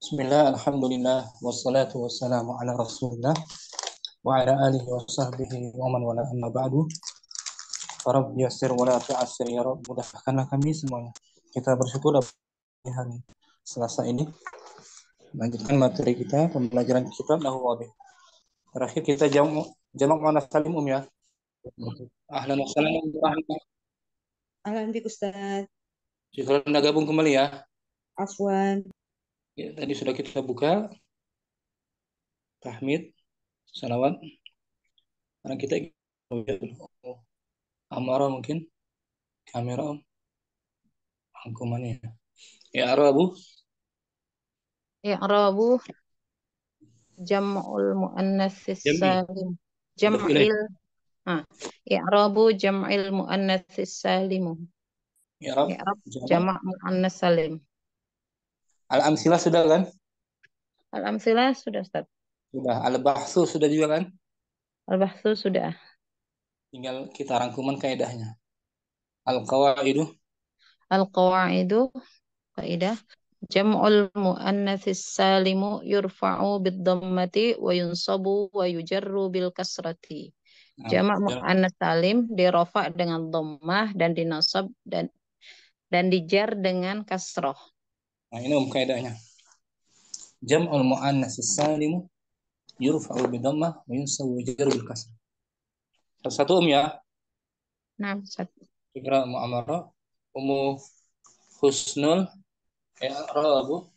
Bismillah, alhamdulillah, wassalatu wassalamu ala rasulillah wa ala alihi wa sahbihi wa man wala amma ba'du. Rabb yassir wa la tu'assir ya Rabb, mudahkanlah kami semuanya. Kita bersyukur di hari Selasa ini melanjutkan materi kita pembelajaran kitab Nahwu Wadih. Terakhir kita jamak muannats salim ya. Ahlan wa sahlan wa rahmatullah. Ahlan bik Ustaz. Jika Anda gabung kembali ya. Afwan. Ya, tadi sudah kita buka tahmid, salawat. Karena kita Amara mungkin kamera angkumannya. Ya Arabu. I'rabu jam'ul muannatsis salim. I'rabu jam'il muannatsis salim. I'rab Jama' muannas salim. Al-amsilah sudah kan? Al-amsilah sudah, Ustaz. Sudah. Al-bahsu sudah juga kan? Al-bahsu sudah. Tinggal kita rangkuman kaidahnya. Al-qawaidu. Al-qawaidu kaidah jam'ul muannatsis salimu yurfa'u bid-dhammati wa yunsabu wa yujarru bil kasrati. Jamak muannas salim dirofa dengan dhammah dan dinasab dan dijar dengan kasroh. Nah, ini kaidahnya. Jam'ul muannatsis salimu yurfa'u bid-dhammah wa yunsabu wa yujarru bil kasrah. Satu ya. Nah, satu. Fikra mu'amara husnul i'rabu.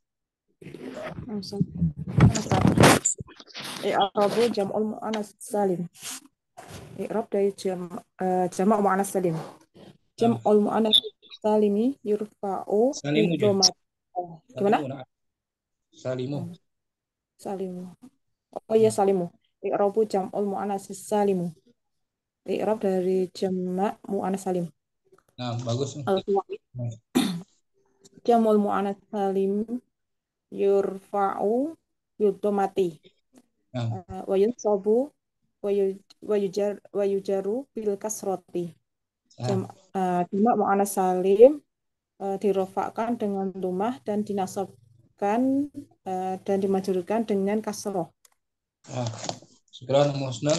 I'rabu jam'ul muannats salim. I'rab dari jamak muannats salim. Jam'ul muannats salimi yurfa'u bidhamma. Gimana? Salimu. Oh iya, salimu. I'rabu jam'ul muannats salimu. I'rab dari jamak muannats salim. Nah, bagus. Jam'ul muannats salim yurfa'u bidhammati. Wa yunsabu wa yujaru bil kasrati. Jamak muannats salim dirofakkan dengan dhammah dan dinasabkan dan dimajrurkan dengan kasroh. Syukran Musnad.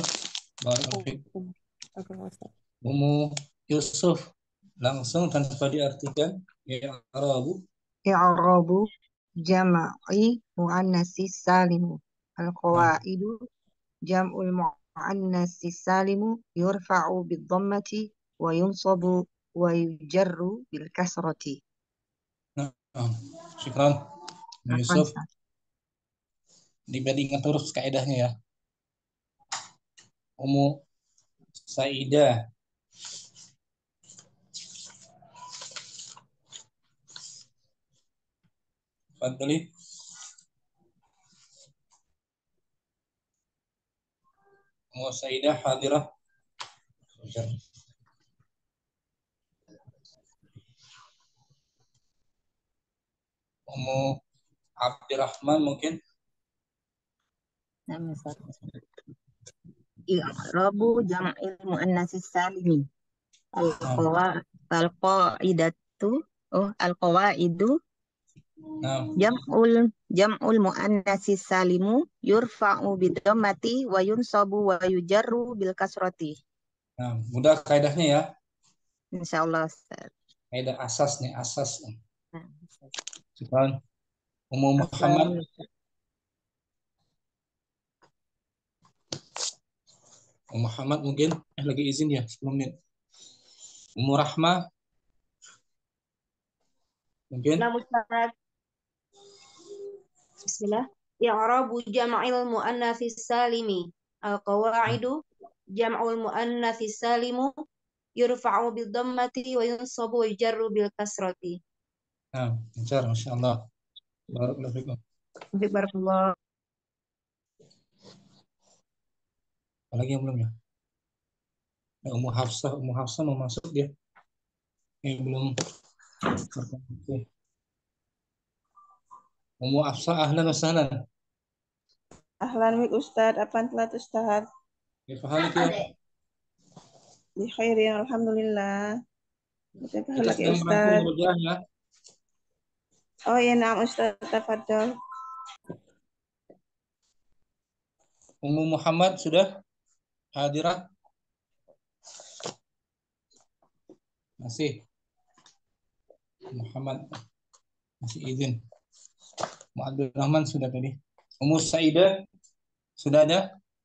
Ummu Yusuf langsung tanpa diartikan i'rabu. I'rabu jama'i muannatsis salimu. Al-qawaidu jam'ul muannatsis salimu yurfa'u bid-dhammati wa yunsabu wa yujarru bil kasrati. Syukran Yusuf. Diingat terus kaidahnya ya. Ummu Saidah. Fadli. Ummu Saidah hadirah. Ummu Abdurrahman mungkin. I'rabu jam'il muannatsis salimi. Al-qawaidu jam'ul muannatsis salimu yurfa'u bidhammati wa yunsabu wa yujarru bil kasrati. Nah, mudah kaidahnya ya. Insyaallah, Ustaz. Kaidah asas nih, asas. Syukran. Ummu Muhammad. Muhammad mungkin lagi izin ya 10 menit. Ummu Rahmah mungkin. Bismillah. I'rabu jam'il muannatsis salimi. Al-qawaidu jam'ul muannatsis salimu yurfa'u bid-dhammati wa yunsabu wa yujarru bil kasrati. Nah, lancar masyaallah. Barakallahu fikum. Barakallah. Apalagi yang belum ya? Ummu Hafsah mau masuk dia. Belum. Ummu Hafsah ahlan wa sahlan. Ahlan bik Ustaz, apaan telat Ustaz? Kaifa halak ya? Bi khairin alhamdulillah. Kaifa halak ya Kita Ustaz? Oh ya, na'am Ustaz, tafadhol. Ummu Muhammad sudah hadirah? Masih. Muhammad masih izin. Abdul Rahman sudah tadi. Ummu Saidah sudah ada?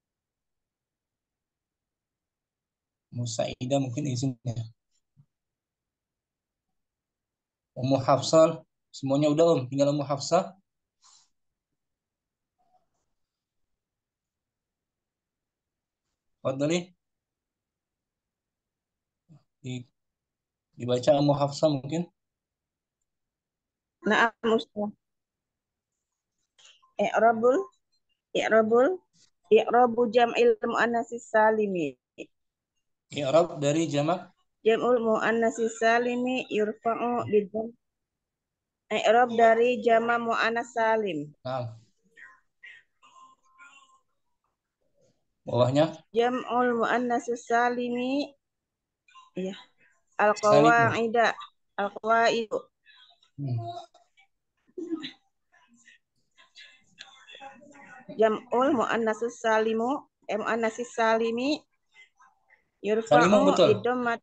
Ummu Saidah mungkin izinnya. Ummu Hafsah semuanya udah tinggal Ummu Hafsah. Fadli. Dibaca Ummu Hafsah mungkin. Na'am Ustaz. I'rabu jam'il muannatsis salimi. I'rab dari jamak Jam'ul muannatsis salimi yurfa'u bidham. I'rab dari jama' muannats salim. Nah, bawahnya Jam'ul muannatsis salimi ya. salim. Al-qawaidu. Jam'ul muannatsis salimu, muannatsis salimi Salimu yurfa'u betul. bidhammat.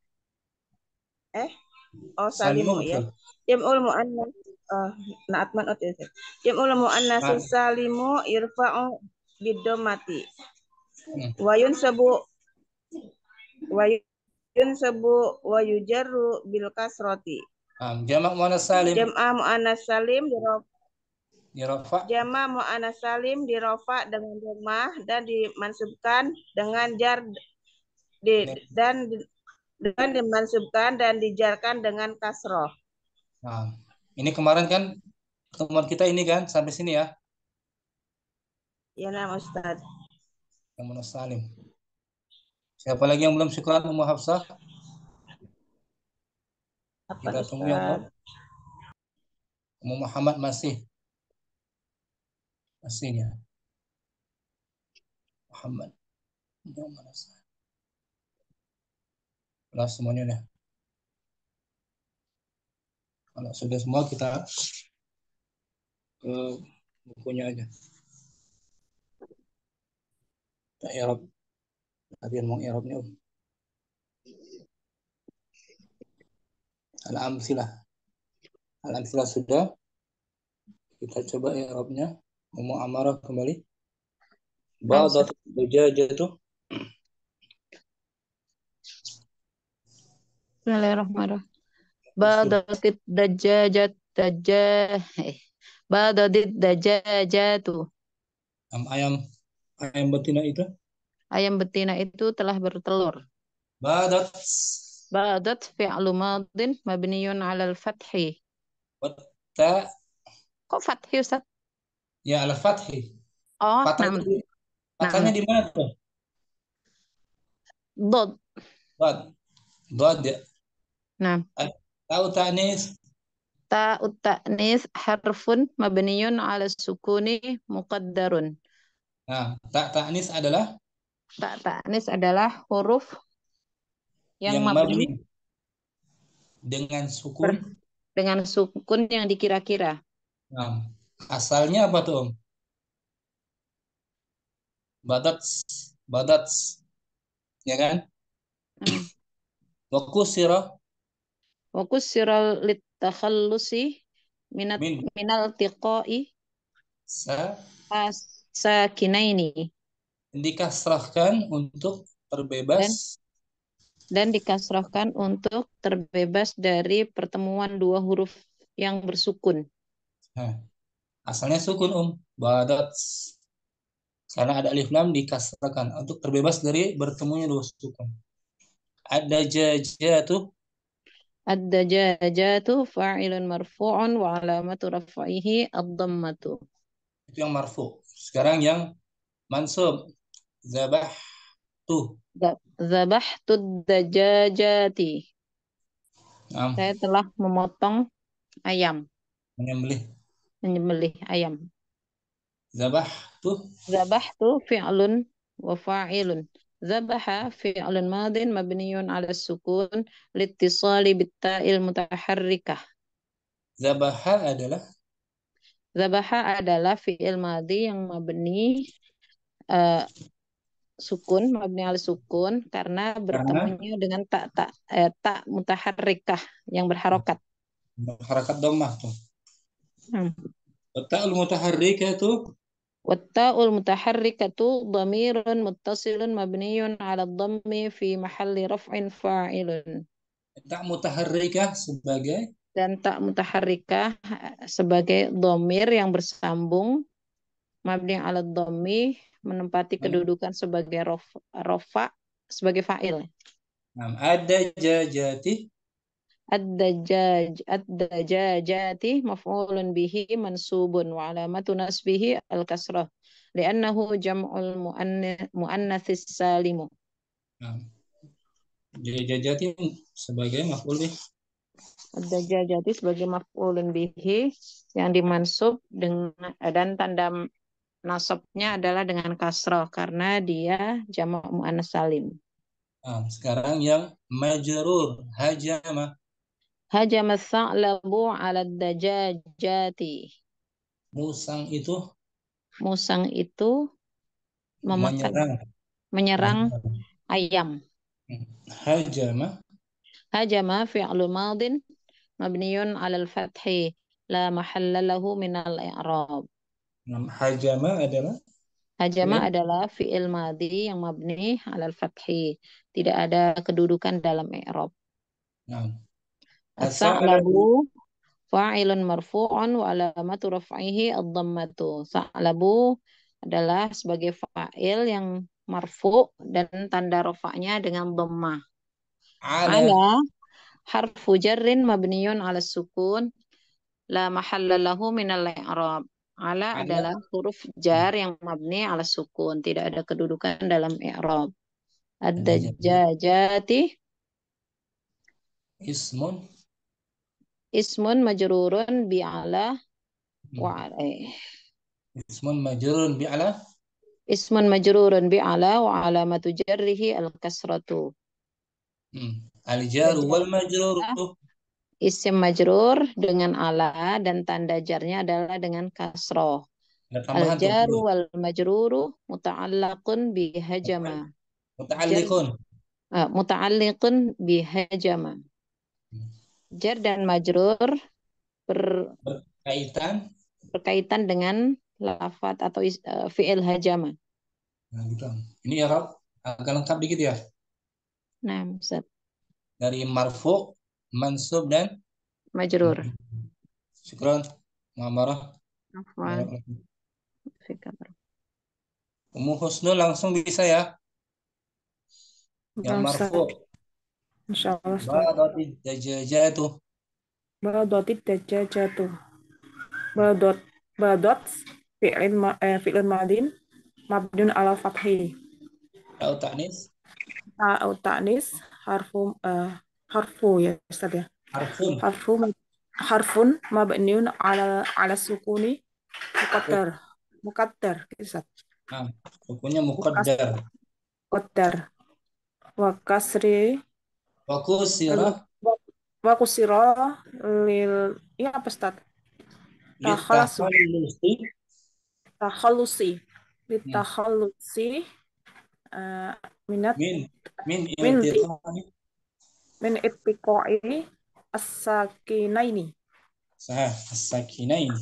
Salimu Salimu ya. betul. Jam'ul muannas na'atman Jam'ul muannatsis Nah, salimu yurfa'u bidhammati. hmm. Wayun sabu wa yujarru bil kasroti. Jamak muannas salim Jam'a muannas salim dirafa jama muannas salim dirofa dengan dhammah dan dimansubkan dengan jar dan dimansubkan dan dijarkan dengan kasroh. Nah, ini kemarin kan pertemuan kita ini kan sampai sini ya, Ya nama Ustaz. yang muannas salim. Siapa lagi yang belum syukran Ummu Hafsah? Apa Kita tunggu ya, Ustaz? Ummu Muhammad masih ya. Muhammad. Kelas semuanya dah. Kalau sudah semua kita ke bukunya aja. Kita i'rab. Latihan mau i'rabnya. Al-amsilah sudah. Kita coba i'rabnya. Ummu Amarah kembali. Badat dajajatu. Bismillahirrahmanirrahim. Badatit dajajatu. Ayam betina itu. Ayam betina itu telah bertelur. Badat fi'lu madin mabniyun 'alal fathi. Ta. Kok fathi Ustaz? Ya, ala fathi. Oh, Fathahnya di mana tuh? Dod. Dod ya. Nah. Ta'u ta'nis. Ta'u ta'nis harfun mabniyun 'ala sukuni muqaddarun. Nah, ta'nis adalah? Ta'nis adalah huruf yang mabni dengan sukun. Dengan sukun yang dikira-kira. Nah, asalnya apa tuh, Om? Badats. Ya kan? Wa kusira litakhallusi minal tiqai sakinaini. Dikasrahkan untuk terbebas. Dan dikasrahkan untuk terbebas dari pertemuan dua huruf yang bersukun. Nah, asalnya sukun, Badats. Karena ada alif lam dikasrahkan untuk terbebas dari bertemunya dua sukun. Ad-dajajatu fa'ilun marfu'un wa alamatu raf'ihi ad-dhammatu. Itu yang marfu. Sekarang yang mansub. Zabahtu dajajati. Saya telah memotong ayam. Menyembelih ayam. Zabahtu fi'lun wa fa'ilun. Zabaha fi'lun madin mabniyun 'ala sukun liittisali bitta'il mutaharrikah. Zabaha adalah Zabaha adalah fi'il madhi yang mabni sukun, mabni al sukun karena Karena bertemunya dengan tak mutaharrikah yang berharokat. harakat dhammah tuh. Hmm. Ta'ul mutaharrikah itu Watta'ul mutaharrikatu dhamirun muttasilun mabniyun 'ala dhammi fi mahalli raf'in fa'ilun. tak mutaharrikah sebagai Dan tak mutaharrikah sebagai dhamir yang bersambung mabni 'ala dhammi menempati kedudukan sebagai rofa sebagai fa'il. ada jajati Ad-dajajati maf'ulun bihi mansubun wa alamatu nasbihi al-kasrah li'annahu jam'ul muannatsis salimu. jajati sebagai maf'ul bih. Ad-dajajati sebagai maf'ulun bihi yang dimansub dengan dan tanda nasabnya adalah dengan kasrah karena dia jamak muannats salim. Sekarang yang majrur hajama. Hajama tsa'labu 'ala ad-dajajati. Musang itu Musang itu memakan, menyerang ayam. Hajama Hajama fi'lun madin mabniyun 'alal fathi la mahalla lahu minal i'rab. Hajama adalah Hajama adalah fi'il madhi yang mabni 'alal fathi, tidak ada kedudukan dalam i'rab. As-sa'labu fa'ilun marfu'un wa alamatu raf'ihi ad-dhammatu. Sa'labu adalah sebagai fa'il yang marfu' dan tanda rafa'nya dengan dhammah. Ala harfu jarrin mabniyun 'ala sukun la mahalla lahu minal i'rab. Ala adalah huruf jar yang mabni 'ala sukun, tidak ada kedudukan dalam i'rab. Ad-dajjajati ismun majrurun bi ala wa ismun majrurun bi ala ismun majrurun bi ala wa alamatu jarrihi al-kasratu. Al-jar wal majrur Isim majrur dengan ala dan tanda jarnya adalah dengan kasroh. Al-jar wal majruru muta'allaqun bi hajama. Muta'alliqun bi hajama. Jar dan majrur berkaitan dengan lafaz atau fi'il hajama. Nah, gitu. Ini Arab agak lengkap dikit ya. Nah, Ustaz. Dari marfu, mansub dan majrur. Syukran, Muhammarah. Afwan. Ummu Husnul langsung bisa ya. Yang marfu. Insyaallah. Badotid dajajatu. Badotid dajajatu. Badot fi'il madin mabniun ala fathi. Ta'u ta'nis. Ta'u ta'nis harfu ya Ustaz ya. Harfun mabniun ala sukuni muqaddar Ustaz. Sukunnya muqaddar. Muqaddar. Wa kasri wa kusira lil ya apa Ustaz? Takhallusi min ittiqai as-sakinaini. As-sakinaini.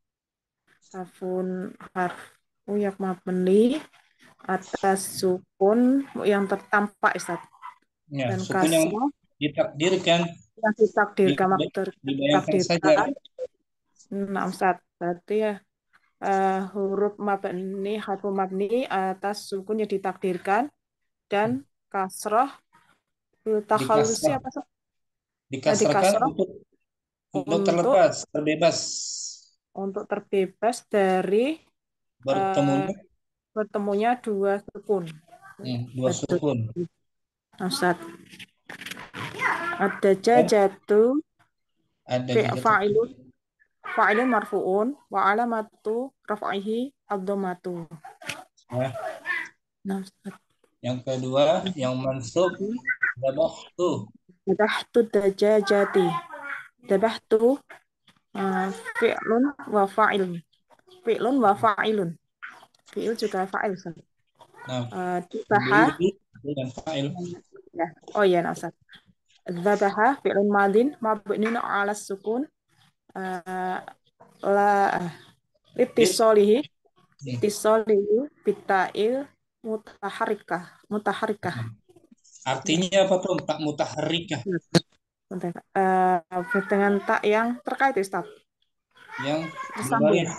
Harfu yang mabni atas sukun yang tertampak Ustaz. Ya, dan sukun yang ditakdirkan. Yang ditakdirkan. Nah, Ustaz, berarti ya huruf mabni, harfu mabni atas sukun yang ditakdirkan dan kasrah takhallusi apa Ustaz? Dikasrahkan untuk terlepas, terbebas. Untuk terbebas dari bertemunya dua sukun. Dua sukun. Ustaz. Ad-dajajatu fa'ilun marfu'un wa alamatu raf'ihi ad-dhammatu. Nah, Ustaz. Yang kedua, yang mansub dabahtu. Dabahtu dajajati. Dabahtu Fi'lun wa fa'ilun. Fi'lun wa fa'ilun. Fi'il juga fa'il. Ustaz. Nah, Dzabaha. dan fa'il. Ya. Oh iya, nah, Ustaz. Dzabaha fi'lun madin mabniun 'ala sukun la ittisalihi bita'il mutaharikah. Artinya apa tuh? Tak mutaharrikah. Bentar, dengan tak yang terkait, Ustaz. Yang Tersambung. berbaris.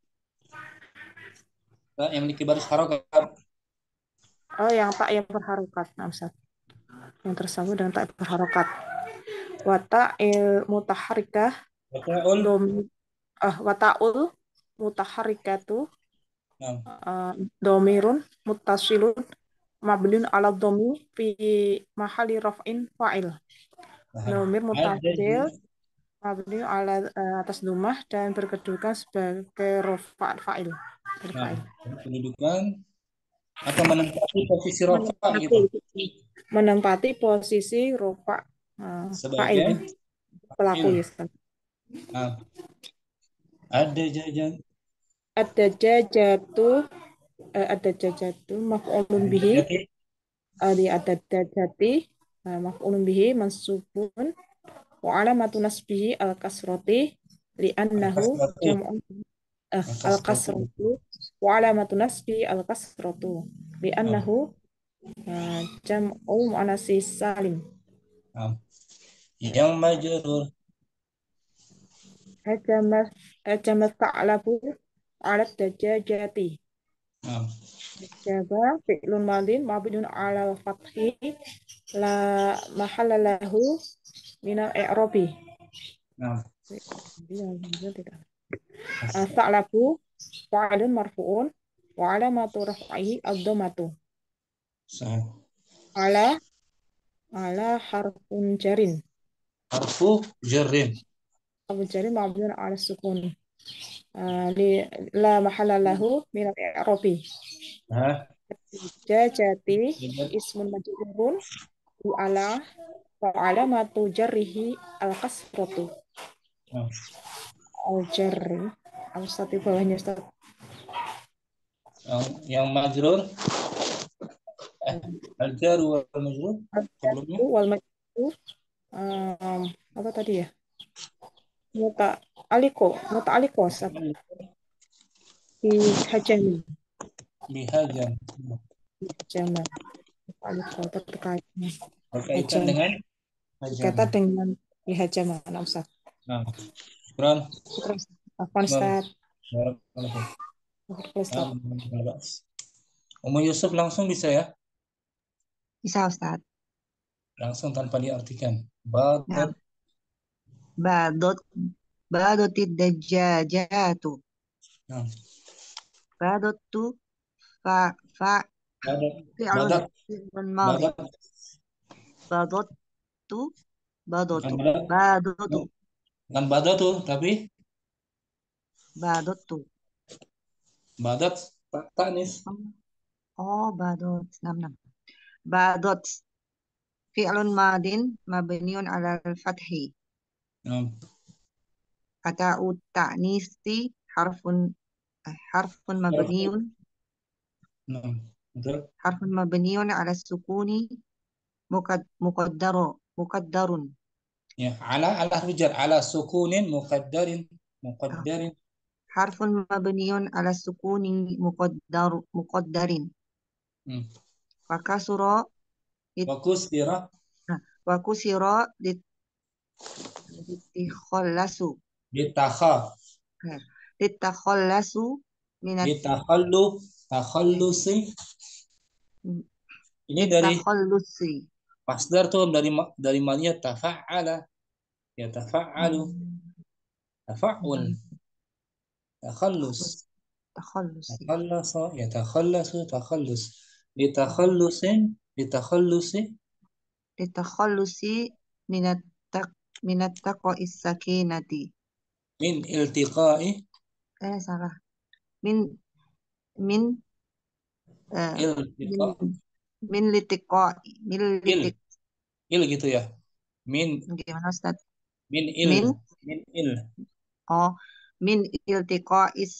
Tak yang memiliki baris harokat. Oh, yang tak yang berharokat, nah, Ustaz. Yang tersambung dengan tak berharokat. Wa ta'il mutaharikah Wata'ul. wata'ul mutaharikatu Nah, domirun mutasilun mabniun ala domi fi mahali raf'in fa'il. Domir mutasil mabni ala atas domah dan berkedudukan sebagai fa'il. nah, kedudukan atau menempati posisi rofa gitu. Menempati posisi rofa fa'il pelaku ya. Nah, ada jajan. Ada jajatu maf'ulun bihi. Ada jajati maf'ulun bihi mansubun wa alamatu nasbihi al-kasrati li'annahu jam'un al-kasratu wa alamatu nasbihi al-kasratu li'annahu jam'u muannatsis salim. Yang majrur Hajama ta'labu ala dajajati. Jaba fi'lun madin mabniun ala fathi la mahalla lahu minal i'rabi. Ta'labu fa'ilun marfu'un wa alamatu raf'ihi ad-dhammatu. Ala harfun jarin. Harfu jarin. Harfun jarin mabniun ala sukun. La mahalla lahu minal i'rabi. Jajati ismun majrurun wa alamatu jarrihi al-kasratu. Al-jarri al-Ustaz di bawahnya, Ustaz. Yang majrur al-jar wal majrur sebelumnya wal majrur apa tadi ya? Muta'aliko Ustaz. Bihajami. Hajama. Muta'aliko terkait. Berkaitan dengan Kata dengan bihajama, Ustaz. Nah, syukran. Ustaz. Umu Yusuf langsung bisa ya? Bisa, Ustaz. Langsung tanpa diartikan. Badotid dajjajatu. Badotu fi'lun madhi. Badotu. Bukan badotu, tapi Badotu. badat tanis. Oh, badot. Badot fi'lun madin mabniun ala al-fathi. Ata'u ta'nisi harfun mabniun ala sukuni muqaddarun. Ya, ala hujar ala sukunin muqaddarin. Harfun mabniun ala sukuni muqaddarin. Wa kusira litakhallasu takhallusi. Ini dari takhallusi. masdar tuh dari maliyat tafa'ala ya tafa'alu tafa'ul takhallus takhallasa ya takhallasu takhallus litakhallusi minat taqa'is sakinati min iltiqa'i salah min litiqa'i il gitu ya min gimana, Ustaz? min il Oh, min iltiqa'is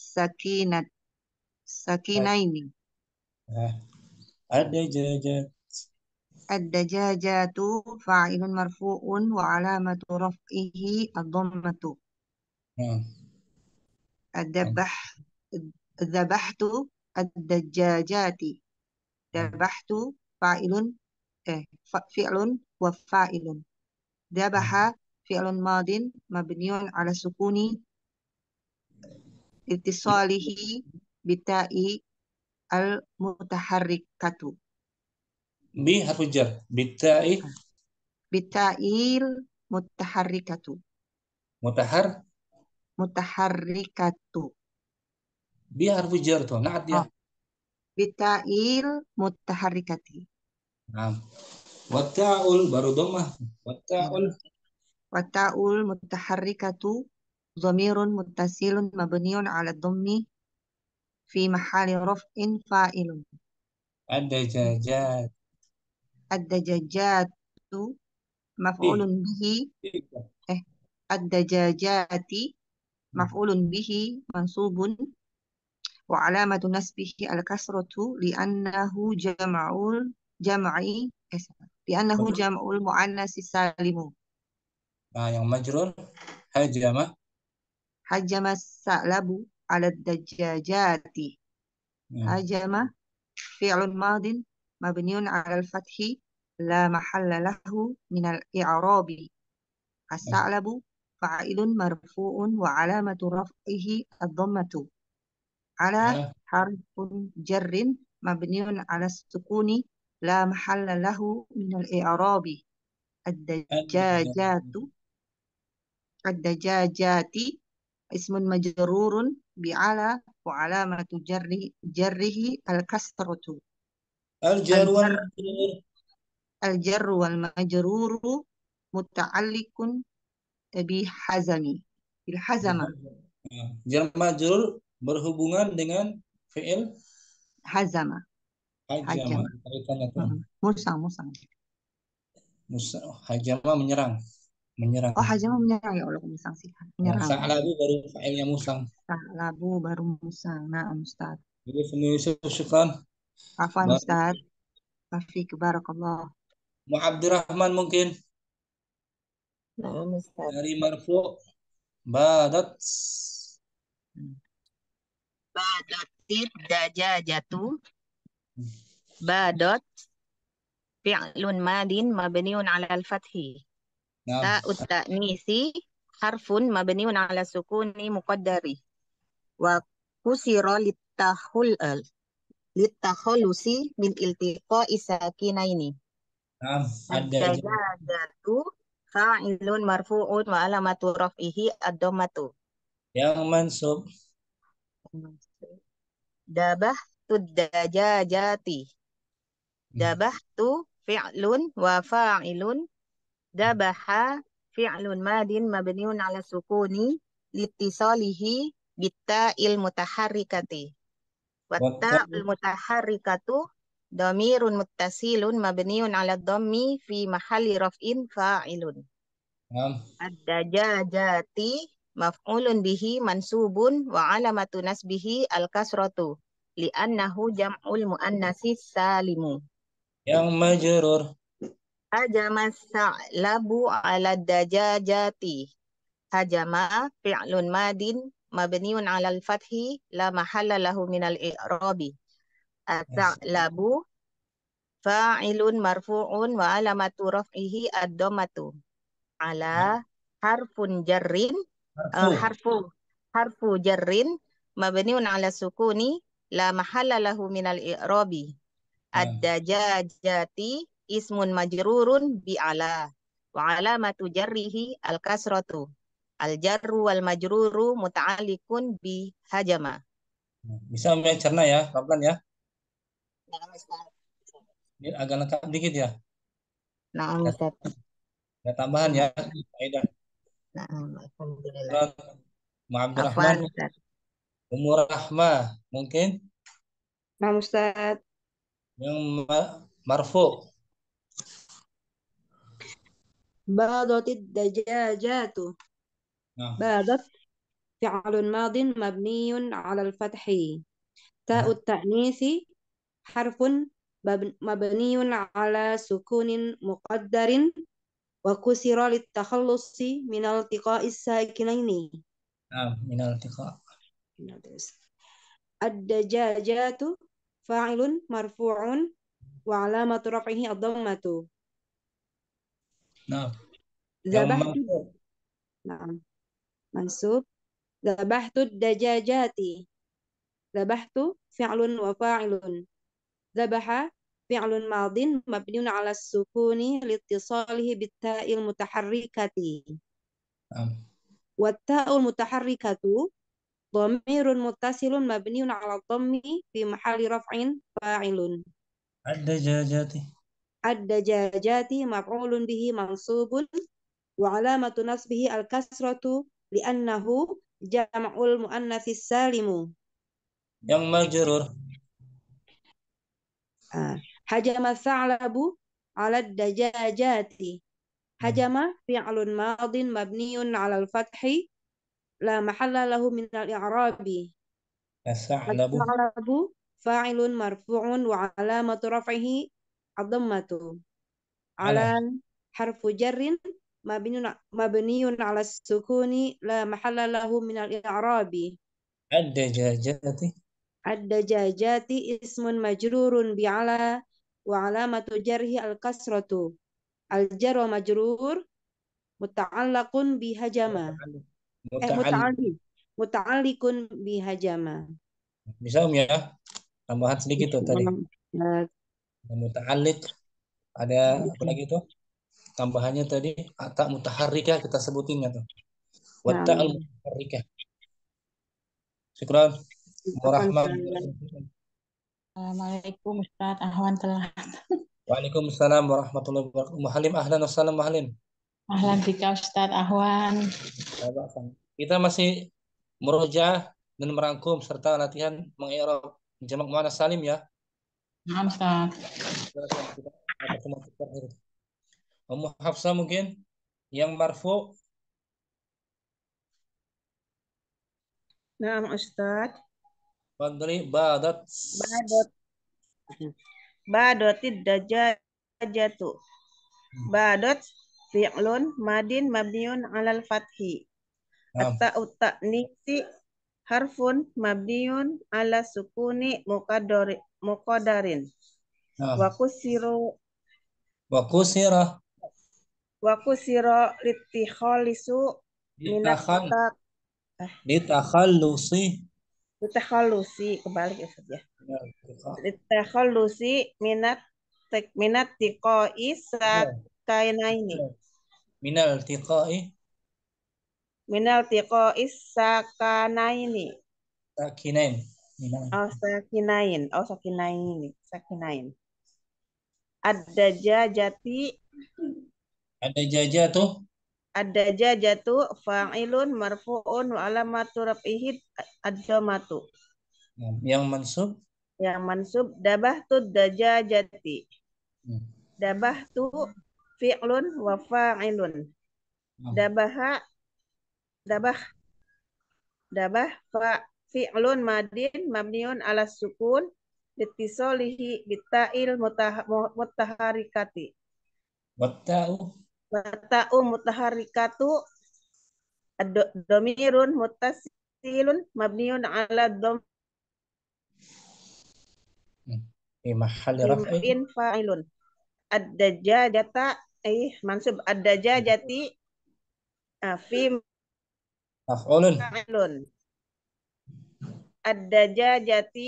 sakinaini. Nah, ada jajan. الدجاجات فاعل مرفوع وعلامة رفعه الضمة. Nah, الذبح ذبحت الدجاجات. ذبحت فاعل فعل وفاعل. ذبح فعل ماض مبني على السكون اتصاله بالتاء المتحركة. bi harfu jar. Bitai بالتاء المتحركة. mutahar. متحركة. Bi harfu jar tuh. Naat ya. بالتاء المتحركة. Nah, wata'ul baru domah. Wata'ul. والتاء المتحركة ضمير متصل مبني على الضم في محل رفع فاعل. Ada jajan. الدجاجات مفعول به الدجاجات مفعول به منصوب وعلامة نسبه الكسرة لأنه جمع المؤنث السالم. Nah, yang majrur hajama. هجم الثعلب على الدجاجات. هجم فعل ماض مبني على الفتح لا محل له من الإعراب. الثعلب فاعل مرفوع وعلامة رفعه الضمة على حرف جر مبني على السكون لا محل له من الإعراب. الدجاجات اسم مجرور بعلى وعلامة جره الكسرة. Al-jar wal majrur. الجر والمجرور متعلق بالحزم. Nah, jar majrur berhubungan dengan fi'il حزم. hajama. Kaitannya tuh. musang. Hajama menyerang. Menyerang. Oh, hajama menyerang, ya Allah, musang sih. Nah, Menyerang. sa'labu baru fa'ilnya musang. Sa'labu baru musang. Nah, Ustaz. Jadi semua syukran. Afwan, Ustaz. Afik, barakallah. Mu Abdurrahman mungkin Nah, Ustaz. dari marfu badat. Badatit dajajatu. Badat fi'lun madin mabniun ala al-fathi. Nah, Ta'ut ta'nisi harfun mabniun ala sukuni muqaddari. Wa kusira littakhulusi min iltiqa'i sakinaini. nah, ada Ad-dajajatu fa'ilun marfu'un wa alamatu raf'ihi ad-dhammatu. yang mansub. Dabahtu dajajati. Dabahtu fi'lun wa fa'ilun. Dabaha fi'lun madin mabniun ala sukuni litisalihi bitta'il mutaharrikati. Watta'il mutaharrikatu dhamirun muttasilun mabniun ala dhammi fi mahalli raf'in fa'ilun. Nah, Ad-dajajati maf'ulun bihi mansubun wa alamatu nasbihi al-kasratu li'annahu jam'ul muannatsi salimu. yang majrur. Hajama sa'labu ala dajajati. Hajama fi'lun madin mabniun ala al-fathi la mahalla lahu minal i'rabi. As-sa'labu fa'ilun marfu'un wa alamatu raf'ihi ad-dhammatu. Ala harfun jarrin harfu jarrin mabniun ala sukuni la mahalla lahu minal i'rabi. Ad-dajajati ismun majrurun bi ala wa alamatu jarrihi al-kasratu. Al-jarru wal majruru muta'alliqun bi hajama. Bisa mencerna ya, pelan ya. Biar agak lengkap dikit ya. Nah, Ustaz. Ada tambahan ya. Kaidah. Nah, alhamdulillah. Mu Abdurrahman. Afwan, Ustaz. Umur Rahmah mungkin Nah, Ustaz. yang marfu. Badatit dajajatu. Nah, Badat فعل ماض مبني على الفتح. تاء التأنيث حرف مبني على سكون مقدر وكسر للتخلص من التقاء الساكنين. من الالتقاء. الدجاجات فاعل مرفوع وعلامة رفعه الضمة. نعم. yang ذبحت mansub. نعم منصوب. ذبحت الدجاجات. ذبحت فعل وفاعل. ذبح فعل ماض مبني على السكون لاتصاله بالتاء المتحركة. نعم. والتاء المتحركة ضمير متصل مبني على الضم في محل رفع فاعل. الدجاجات. الدجاجات مفعول به منصوب وعلامة نصبه الكسرة لأنه جمع المؤنث السالم. yang majrur. هجم الثعلب على الدجاجات. هجم فعل ماض مبني على الفتح لا محل له من الإعراب. الثعلب. الثعلب فاعل مرفوع وعلامة رفعه الضمة. على حرف جر مبني على السكون لا محل له من الإعراب. الدجاجات. الدجاجات اسم مجرور بعلى وعلامة جره الكسرة. الجر مجرور متعلق بهجم. متعلق بهجم. Bisa ya, tambahan sedikit tuh tadi. Muta'alliq. Ada apa lagi tuh? Tambahannya tadi tak mutaharrikah kita sebutinnya tuh. Wa ta'al mutaharrikah. Syukran. Assalamualaikum Ustaz Ahwan telah. Waalaikumsalam warahmatullahi wabarakatuh. Muhalim ahlan wassalam Muhalim. Ahlan bika Ustaz Ahwan. Kita masih murojaah dan merangkum serta latihan mengi'rab jamak muannas salim ya. Naam Ustaz. Ummu Hafsah mungkin yang marfu. Naam Ustaz. Fadli badat. Badotid dajajatu. Badot fi'lun madin mabniun alal fathi. At-ta'u ta'nisi harfun mabniun ala sukuni muqaddarin. Wa kusira litikhalisu litakhallusi kebalik ya Ustaz ya. Litakhallusi minat tiqai sakinaini. Minal tiqai sakanaini. Sakinain. Sakinain. Ad-dajajatu fa'ilun marfu'un wa alamatu raf'ihi ad-dhammatu. Yang mansub dabahtu dajajati. Dabahtu fi'lun wa fa'ilun. Dabah fi'lun madin mabniun ala sukun litisolihi bita'il mutaharikati. Wata'u mutaharikatu domirun mutasilun mabniun ala dom in fa'ilun. Ad-dajajata mansub ad-dajajati fi fa'ilun. Ad-dajajati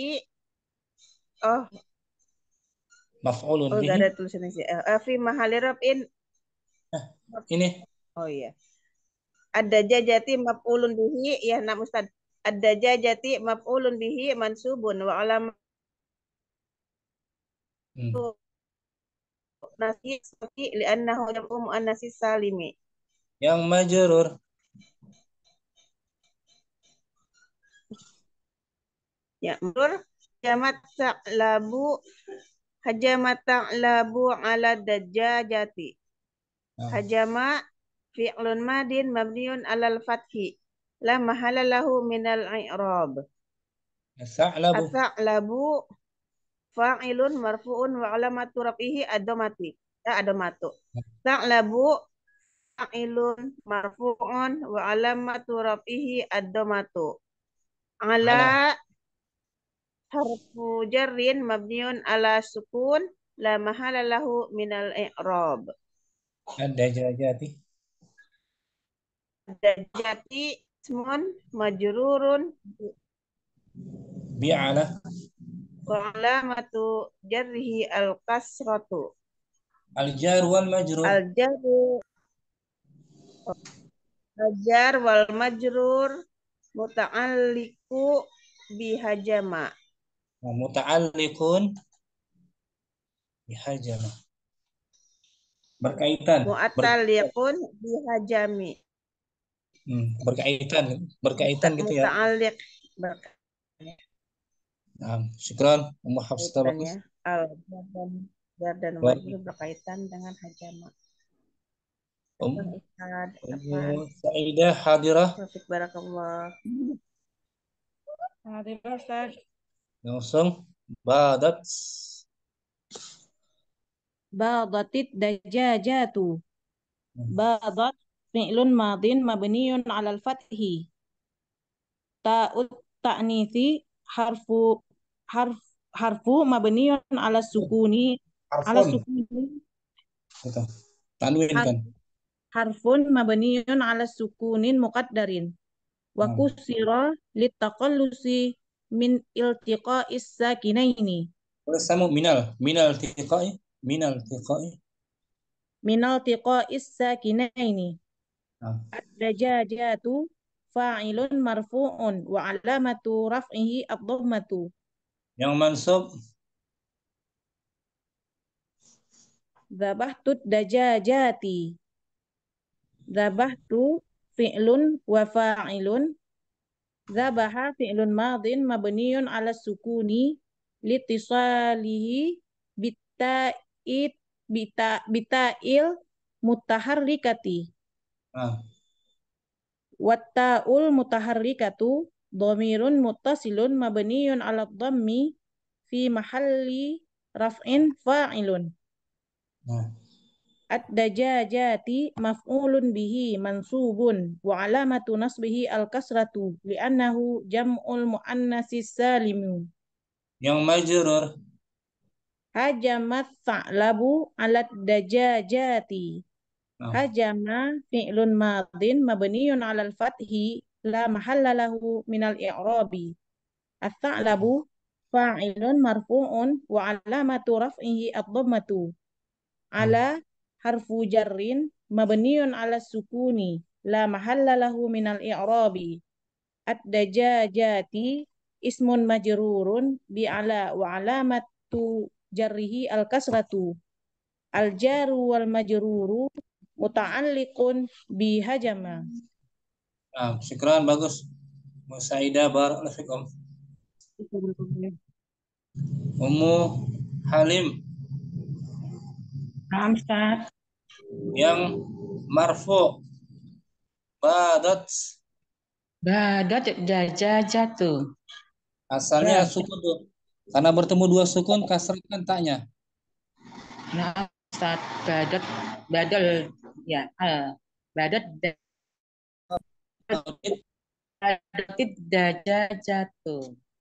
maf'ulun bihi. Enggak ada tulisannya sih. Fi mahalli raf'in. Ini. Oh iya. Ad-dajajati maf'ulun bihi ya nam Ustaz. Ad-dajajati maf'ulun bihi mansubun wa alam nasi li'annahu jam'u muannatsis salimi. Yang majrur. Ya, hajamat ta'labu ala dajjajati. Hajama fi'lun madin mabniun alal fathi la mahala lahu minal i'rab. As-sa'labu. As-sa'labu fa'ilun marfu'un wa alamatu raf'ihi ad-dhammatu. Sa'labu fa'ilun marfu'un wa alamatu raf'ihi ad-dhammatu. Ala harfu jarrin mabniun ala sukun la mahala lahu minal i'rab. Ad-dajajati. Ad-dajajati ismun majrurun Bi'ala. wa alamatu jarrihi al-kasratu. Al-jar wal majrur. Al-jar wal majrur muta'alliqu bihajama. Muta'alliqun bihajama. Berkaitan. Mu'talliqun bihajami. Berkaitan gitu ya. Muta'alliq Syukran Ummu Hafsah bagus. ya. Al-jar dan majrur berkaitan dengan hajama. Ummu Saidah hadirah. Taufik barakallah. Hadirah Ustaz. Langsung badat. Badatit dajajatu. Badat fi'lun madin mabniun 'alal fathi. Ta'ut ta'nitsi harfu mabniun 'ala sukuni Gitu. Tanwin kan. Harfun mabniun 'ala sukunin muqaddarin. Wa kusira litaqallusi min iltiqa'is sakinaini. Sama minal tiqai. Minal tiqa'is sakinaini. Ad-dajajatu fa'ilun marfu'un wa alamatu raf'ihi ad-dhammatu. Yang mansub Dzabahtu dajajati. Dzabahtu fi'lun wa fa'ilun. Dzabaha fi'lun madin mabniun 'ala sukuni litisalihi bita'il mutaharrikati. Watta'ul mutaharrikatu dhamirun muttasilun mabniun 'ala dhammi fi mahalli raf'in fa'ilun. Ad-dajajati maf'ulun bihi mansubun wa alamatu nasbihi al-kasratu li'annahu jam'ul muannatsis salimu. Yang majrur Hajamat sa'labu 'alad dajajati. Hajama fi'lun madin mabniun 'alal fathi la mahalla lahu minal i'rabi. As-sa'labu fa'ilun marfu'un wa alamatu raf'ihi ad-dhammatu. Ala harfu jarrin mabniun 'ala sukuni la mahalla lahu minal i'rabi. Ad-dajajati ismun majrurun bi ala wa alamatu jarrihi al-kasratu. Al-jaru wal majruru muta'alliqun bi hajama. Syukran bagus. Musaidah barakallahu fikum. Ummu Halim. Ustaz. Yang marfu badat Dajajatu. asalnya sukun tuh. Karena bertemu dua sukun kasrahkan taknya. Nah, Ustaz, badal ya, badatit dajajatu.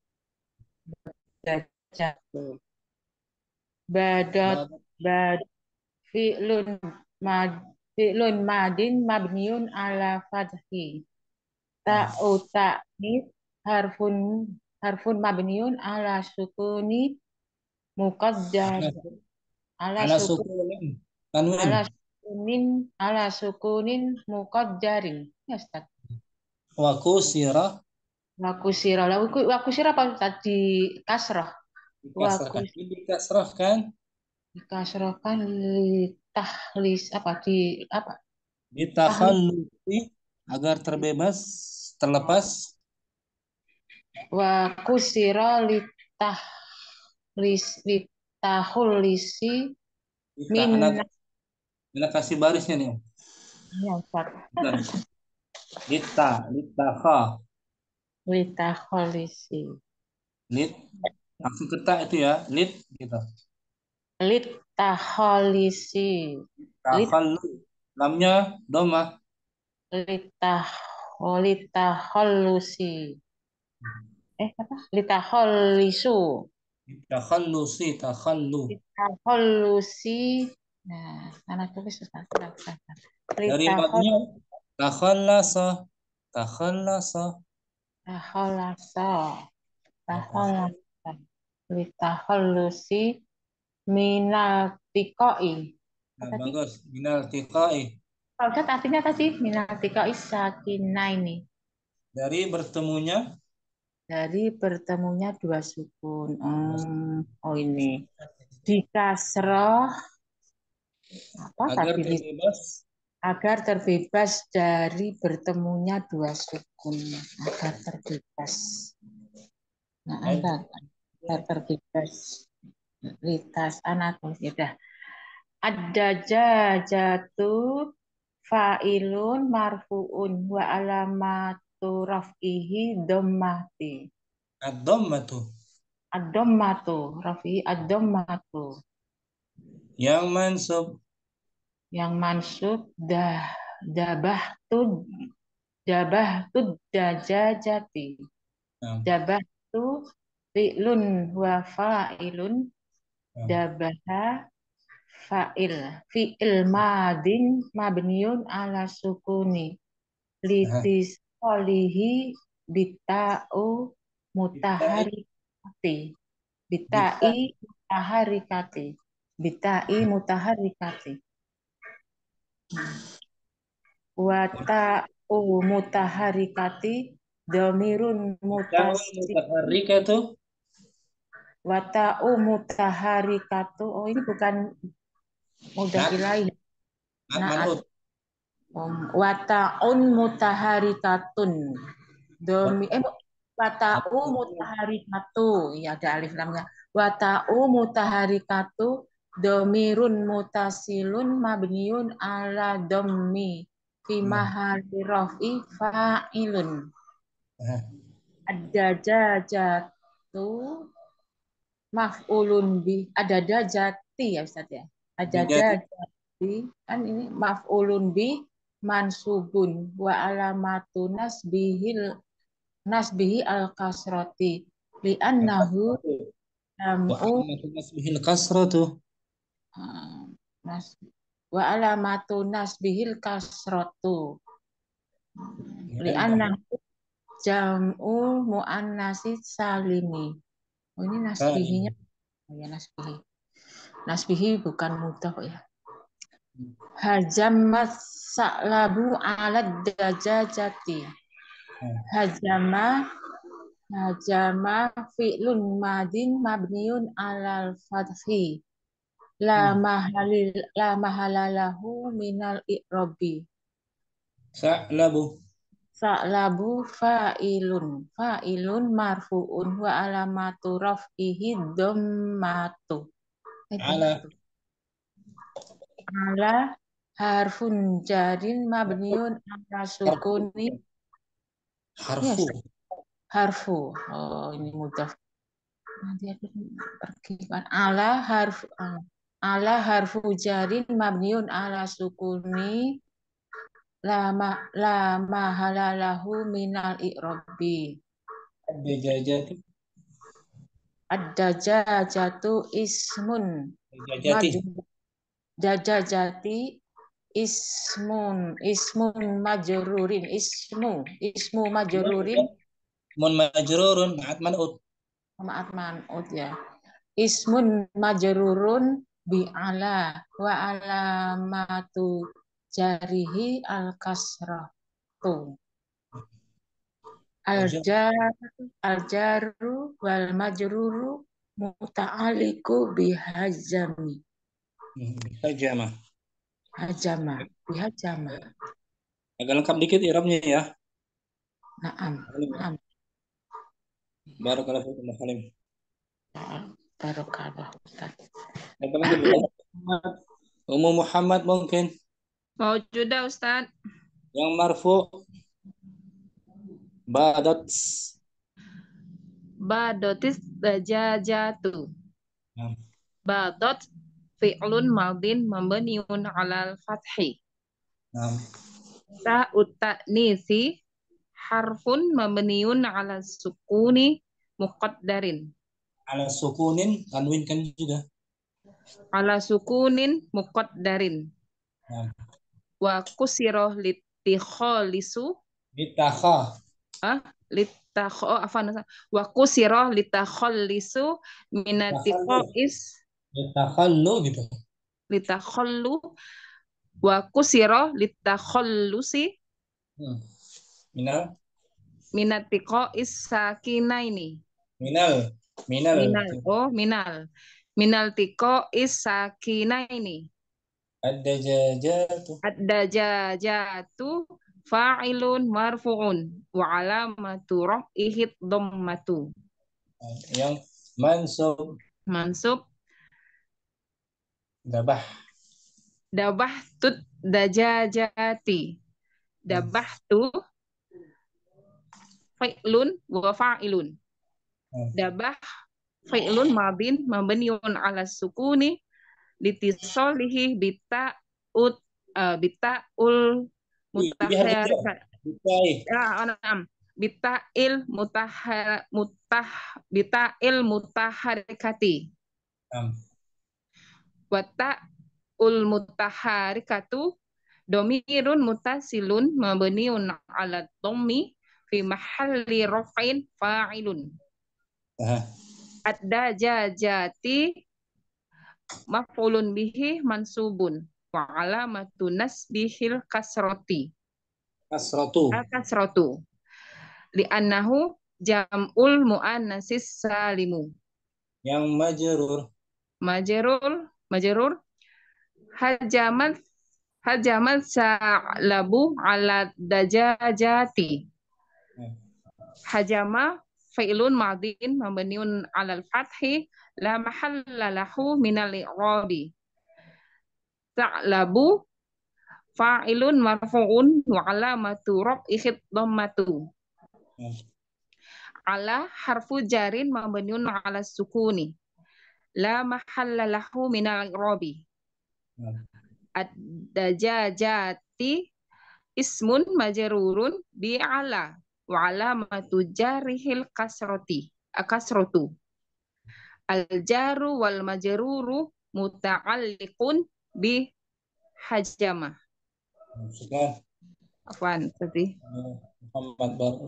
Badat fi'lun madin mabniun ala fathi. Ta'u ta'nis harfun mabniun ala sukuni muqaddar ala sukunin muqaddarin. Ya, Ustaz. Wa kusira apa Ustaz? Di kasrah. Dikasrahkan. Dikasrahkan litahlis Ditakhallusi agar terlepas. Wa kusira litahullisi min. Kasih barisnya nih. Ya, Ustaz. litakha, Litakholisi. lit langsung ketak itu ya, lit gitu. Litakholisi. Takhallu, lamnya domah. Litakhollusi. Apa? Litakholisu. Takhallusi, takhallu. Litakhollusi. Nah, anak tulis Ustaz. Dari madnya takhallasa, takhallasa. Litakholasa. Litakholasa. Litakhollusi minal tikoi. Nah, Apa tadi? bagus. Minal tiqai. Kalau Ustaz artinya tadi minal tikoi sakina ini. Dari bertemunya Dari bertemunya dua sukun. Oh ini. Di kasroh. Apa agar tadi? terbebas Agar terbebas dari bertemunya dua sukun. Agar terbebas. Nah, agar terbebas. Litas anak. Ya ada jatuh fa'ilun marfu'un wa alamatu raf'ihi dhammati. ad-dhammatu Ad-dhammatu raf'i ad-dhammatu. yang mansub Yang mansub dabahtu dajajati. nah, Dabahtu fi'lun wa fa'ilun nah, dabaha fa'il fi'il madin mabniun ala sukuni litis olihi bita'u mutaharikati bitai mutaharikati bitai mutaharikati wata'u mutaharikati domirun mutasi mutaharrika itu wata'u mutaharikatu. Oh ini bukan mudafilain. Naat. man'ut Wata'un mutaharikatun. Wata'u mutaharikatu. Iya ada alif lamnya. Wata'u mutaharikatu domirun mutasilun mabniun ala dommi fi mahalli raf'i fa'ilun. Ad-dajajatu maf'ulun bi. Ad-dajati ya Ustaz ya. Ad-dajati kan ini maf'ulun bi mansubun wa alamatu nasbihi al-kasrati li'annahu jam'u nasbihil kasratu wa alamatu nasbihil kasratu li'annahu jam'u muannasi salimi. Oh ini nasbihinya. Oh ya nasbihi. Nasbihi bukan mudhaf ya. Hajamat sa'labu ala dajajati. Hajama fi'lun madin mabniun alal fathi. La mahalalahu minal i'robi. Sa'labu fa'ilun marfu'un wa alamatu raf'ihi dhammatu. Ala harfun jarin mabniun ala sukuni harfu. Oh ini mudah. Nanti aku pergi kan. Ala harfu jarin mabniun ala sukuni la mahalalahu minal i'robi. Ad-dajajatu ismun dajajati ismun majrurin ismu majrurin maaf man'ut ya ismun majrurun bi ala wa alamatu jarihi al kasratu al-jaru wal majruru muta'aliku bihajami. Hajama. Agak lengkap dikit i'rabnya ya. Naam. Barakallahu fiikum Halim. Barakallah Ustaz. Ummu Muhammad mungkin. Maujudah Ustaz. Yang marfu Badat. Badotis dajajatu. Nah, Badot fi'lun madin mabniun 'alal fathi. nah. Ta'ut ta'nisi harfun mabniun 'ala sukuni muqaddarin. Ala sukunin tanwin kan juga. 'Ala sukunin muqaddarin. Nah, Wa kusiro litikholisu Litakha. wa kusiro litakholisu minatiqois Litakhallu gitu. litakhollu wa kusiro litakhollusi Minal. minatiqois sakinaini Minal. minal tiqois sakinaini Ad-dajajatu. ad-dajajatu fa'ilun marfu'un wa alamatu raf'ihi dhammatu. Yang mansub. Mansub Dabah. dabahtut dajajati. Dabahtu fi'lun wa fa'ilun. Dabah fi'lun madin mabniun 'ala sukuni litisalihi bita'ul mutahharikat. Bita'il mutaharikati. Wata'ul mutaharikatu domirun mutasilun mabniun 'ala dhammi fi mahalli raf'in fa'ilun. Ad-dajajati maf'ulun bihi mansubun wa alamatu nasbihil kasrati. Kasratu. Li'annahu jam'ul mu'annatsis salimu. Yang Majrur hajamat sa'labu ala dajajati. Hajama fi'lun madin mabniun 'alal fathi la mahalla lahu minal i'rabi. Sa'labu fa'ilun marfu'un wa alamatu raf'ihi dhammatu. Ala harfu jarin mabniun 'ala sukuni. La mahalla lahu minal i'rabi. Ad-dajajati ismun majrurun bi ala wa alamatu jarihil kasratu. Al-jaru wal majruru muta'alliqun bi hajama. Afwan, tadi. Muhammad Baru.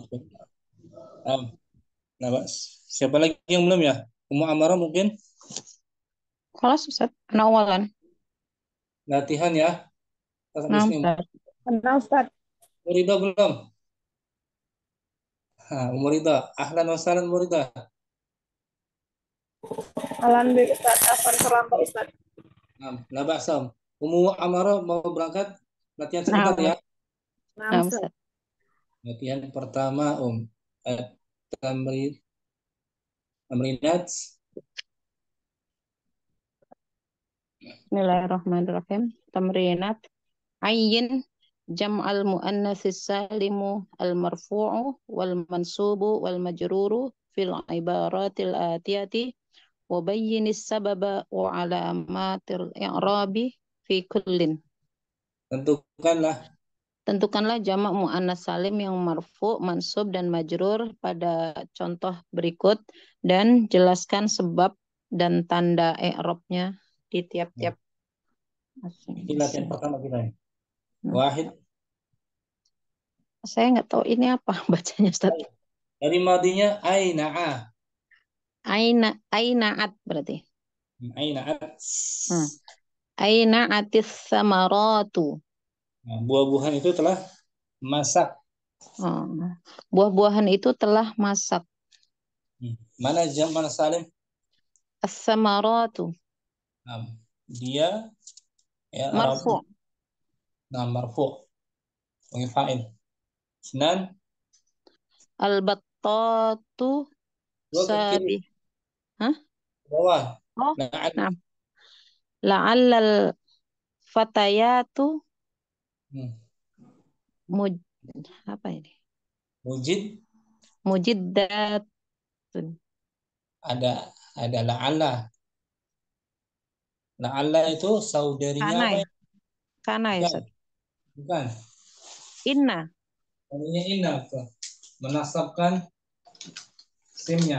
Nah, siapa lagi yang belum ya? Ummu Amarah mungkin Kelas Ustaz, awalan. latihan ya. Nah, Ustaz. Ustaz. Murida belum? Murida, ahlan wa sahlan Murida. Ahlan bi Ustaz, afwan terlambat Ustaz. Nah, Basam. Ummu Amarah mau berangkat latihan sebentar ya. Nah, Ustaz. Latihan pertama Tamrinat. Bismillahirrahmanirrahim. Tamrinat. Ayyin jam'al muannatsis salimu al-marfu'u wal mansubu wal majruru fil ibaratil atiyati wa bayyinis sababa wa alamatil i'rabi fi kullin. Tentukanlah jamak muannas salim yang marfu, mansub dan majrur pada contoh berikut dan jelaskan sebab dan tanda i'rabnya di tiap-tiap. Ini latihan pertama kita. Wahid. Saya nggak tahu ini apa bacanya, Ustaz. Dari madinya aina'a. Aina'at berarti. Aina'at. Aina'atis samaratu. Nah, buah-buahan itu telah masak. Buah-buahan itu telah masak. Mana jam, mana salim? As-samaratu. Dia ya, marfu. Marfu. Sebagai fa'il. Senan. Al-battatu sabi. Bawah. Nah. La'allal fatayatu apa ini? Mujid. Mujiddatun. Ada la'alla. La'alla itu saudarinya Kana apa ya? ya? Kana ya, Bukan, Ustaz. bukan. Inna. Saudarinya inna tuh. Menasabkan simnya.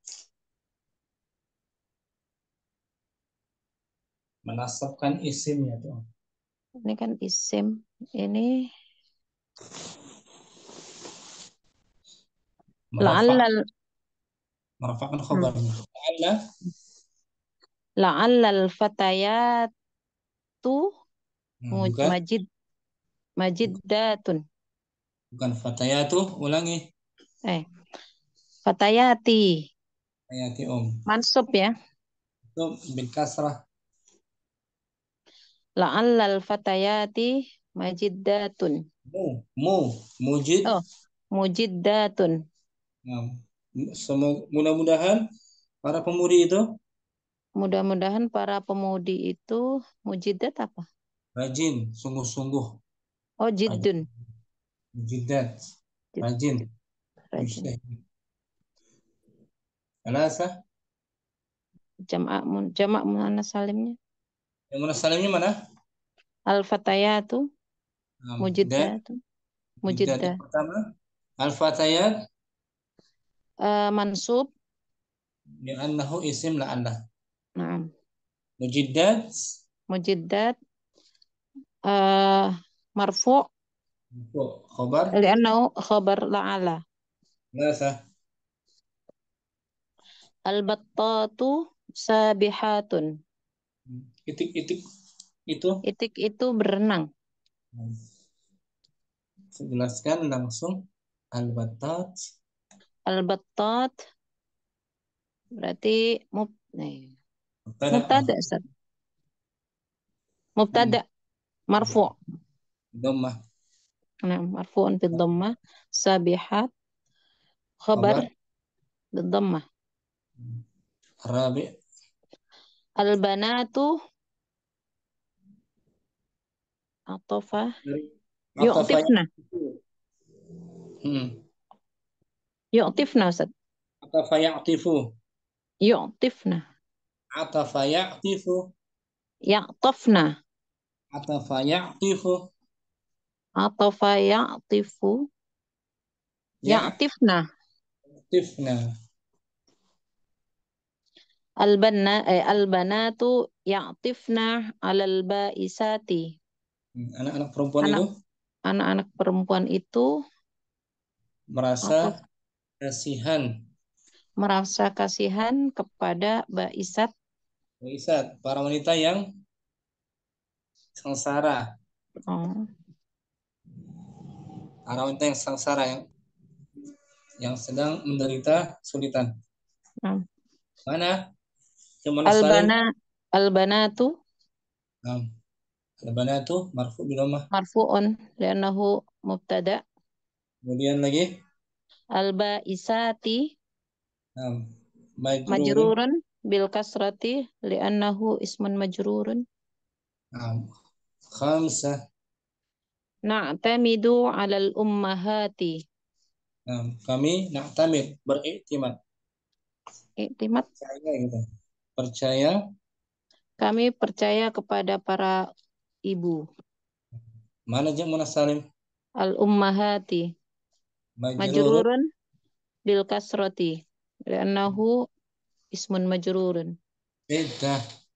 Menasabkan isimnya tuh. Ini kan isim. Ini Merafa, la'allal merafakan hmm, khabarnya. La'alla, la'allal fatayatu bukan, majiddatun. bukan fatayatu, ulangi. Eh, fatayati. Fatayati Mansub ya. itu bil kasrah. La'allal fatayati majiddatun. Mujid. Oh, mujiddatun. Nah, mudah-mudahan para pemudi itu Mudah-mudahan para pemudi itu mujidat apa? rajin, sungguh-sungguh, Oh, rajin, jiddun. mujidat, Jid, rajin, rajin. mujtahid. Alasa, Jamak muannas salimnya. yang mana salimnya mana? Al-fatayatu Dan mujiddatu. Mujiddat Mujiddah. yang pertama, al-fatayat, Mansub. li'annahu isim la'anna. Naam. Mujiddat, Mujiddat marfu' khabar, li'annahu khabar la'ala. alasa, Al-battatu sabihatun. itik-itik itu. Itik itu berenang. Saya jelaskan langsung. Al-battat, Al-battat berarti mubtada, mubtada, Ustaz. Mubtada marfu'. dhammah, Nah, marfu'un bid dhammah. Sabihat khabar khabar, bid dhammah. rabi, Al-banatu atafah atafa yu'tifna. Hmm. Yu'tifna, Ustaz. Atafa ya'tifu. Yu'tifna. Atafa ya'tifu. Ya'tafna. Atafa ya'tifu. Atafa ya'tifu. Ya'tifna. Ya'tifna. Al-banatu ya'tifna 'alal ba'isati. Anak-anak perempuan itu Anak-anak perempuan itu merasa atau kasihan. merasa kasihan kepada ba'isat. Lihat, para wanita yang sengsara. Oh, Para wanita yang sengsara yang sedang menderita kesulitan. hmm. Mana? Cuma salim. Al-banatu Al-banatu marfu' bi dhammah. marfu'un li'annahu mubtada. Kemudian lagi Al-ba'isati majrurun. majrurun bil kasrati li'annahu ismun majrurun. Khamsah. Na'tamidu 'alal ummahati. Kami na'tamid, beriktimad. Iktimat. Percaya gitu. Percaya. Kami percaya kepada para ibu. Mana jamak salim? Al-ummahati. Majrurun. Majrurun bil kasrati li'annahu ismun majrurun. Beda.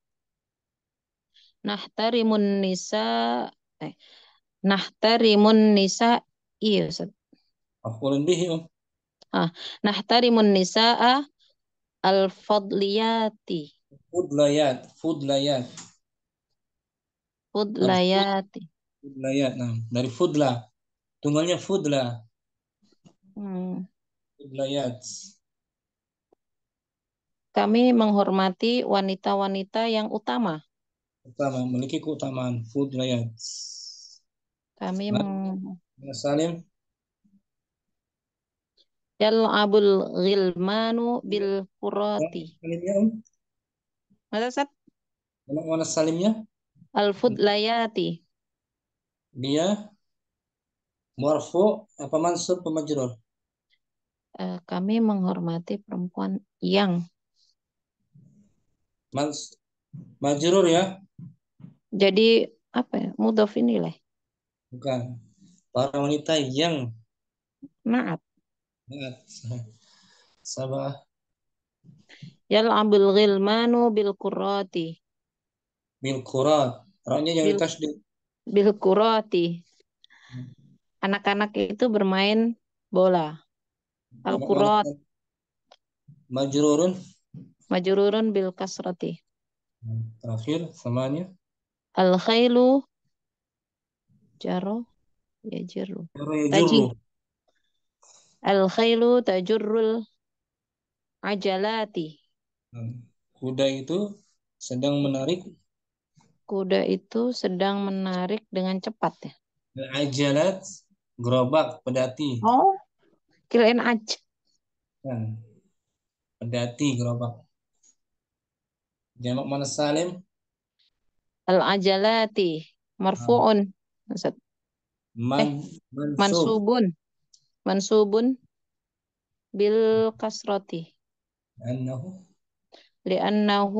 Nahtarimun nisa nahtarimun nisa iya Ustaz. Maf'ulun bihi. Nahtarimun nisaa al-fadliyati. Fudlayat. Fudlayat. Fudlayati. Fudlayat. Dari fudla. Tunggalnya fudla. Fudlayat. Kami menghormati wanita-wanita yang utama. Utama, memiliki keutamaan. Fudlayat. Kami Salim. Yal'abul ghilmanu bil qurati. Salimnya Masa Ustaz? Mana salimnya? Al-fudlayati. Dia marfu apa mansub apa majrur? Kami menghormati perempuan yang. Majrur ya? Jadi apa ya? Mudhaf inilah. Bukan. Para wanita yang. Naat. Sabah. Yal'abul ghilmanu bil qurrati. Bil qurat. Ranya jangan tasdid. Bil qurrati. Anak-anak itu bermain bola. Al-qurat. Majrurun. Majrurun bil kasrati. Terakhir samanya. Al-khailu jaro yajiru. Yajurru. Al-khailu tajurrul ajalati. Kuda itu sedang menarik. Kuda itu sedang menarik dengan cepat ya. Ajalat gerobak pedati. Oh, kirain Kan. Pedati gerobak. Jamak mana salim? Al-ajalati marfu'un. Mansub. Mansubun bil kasrati. Li'annahu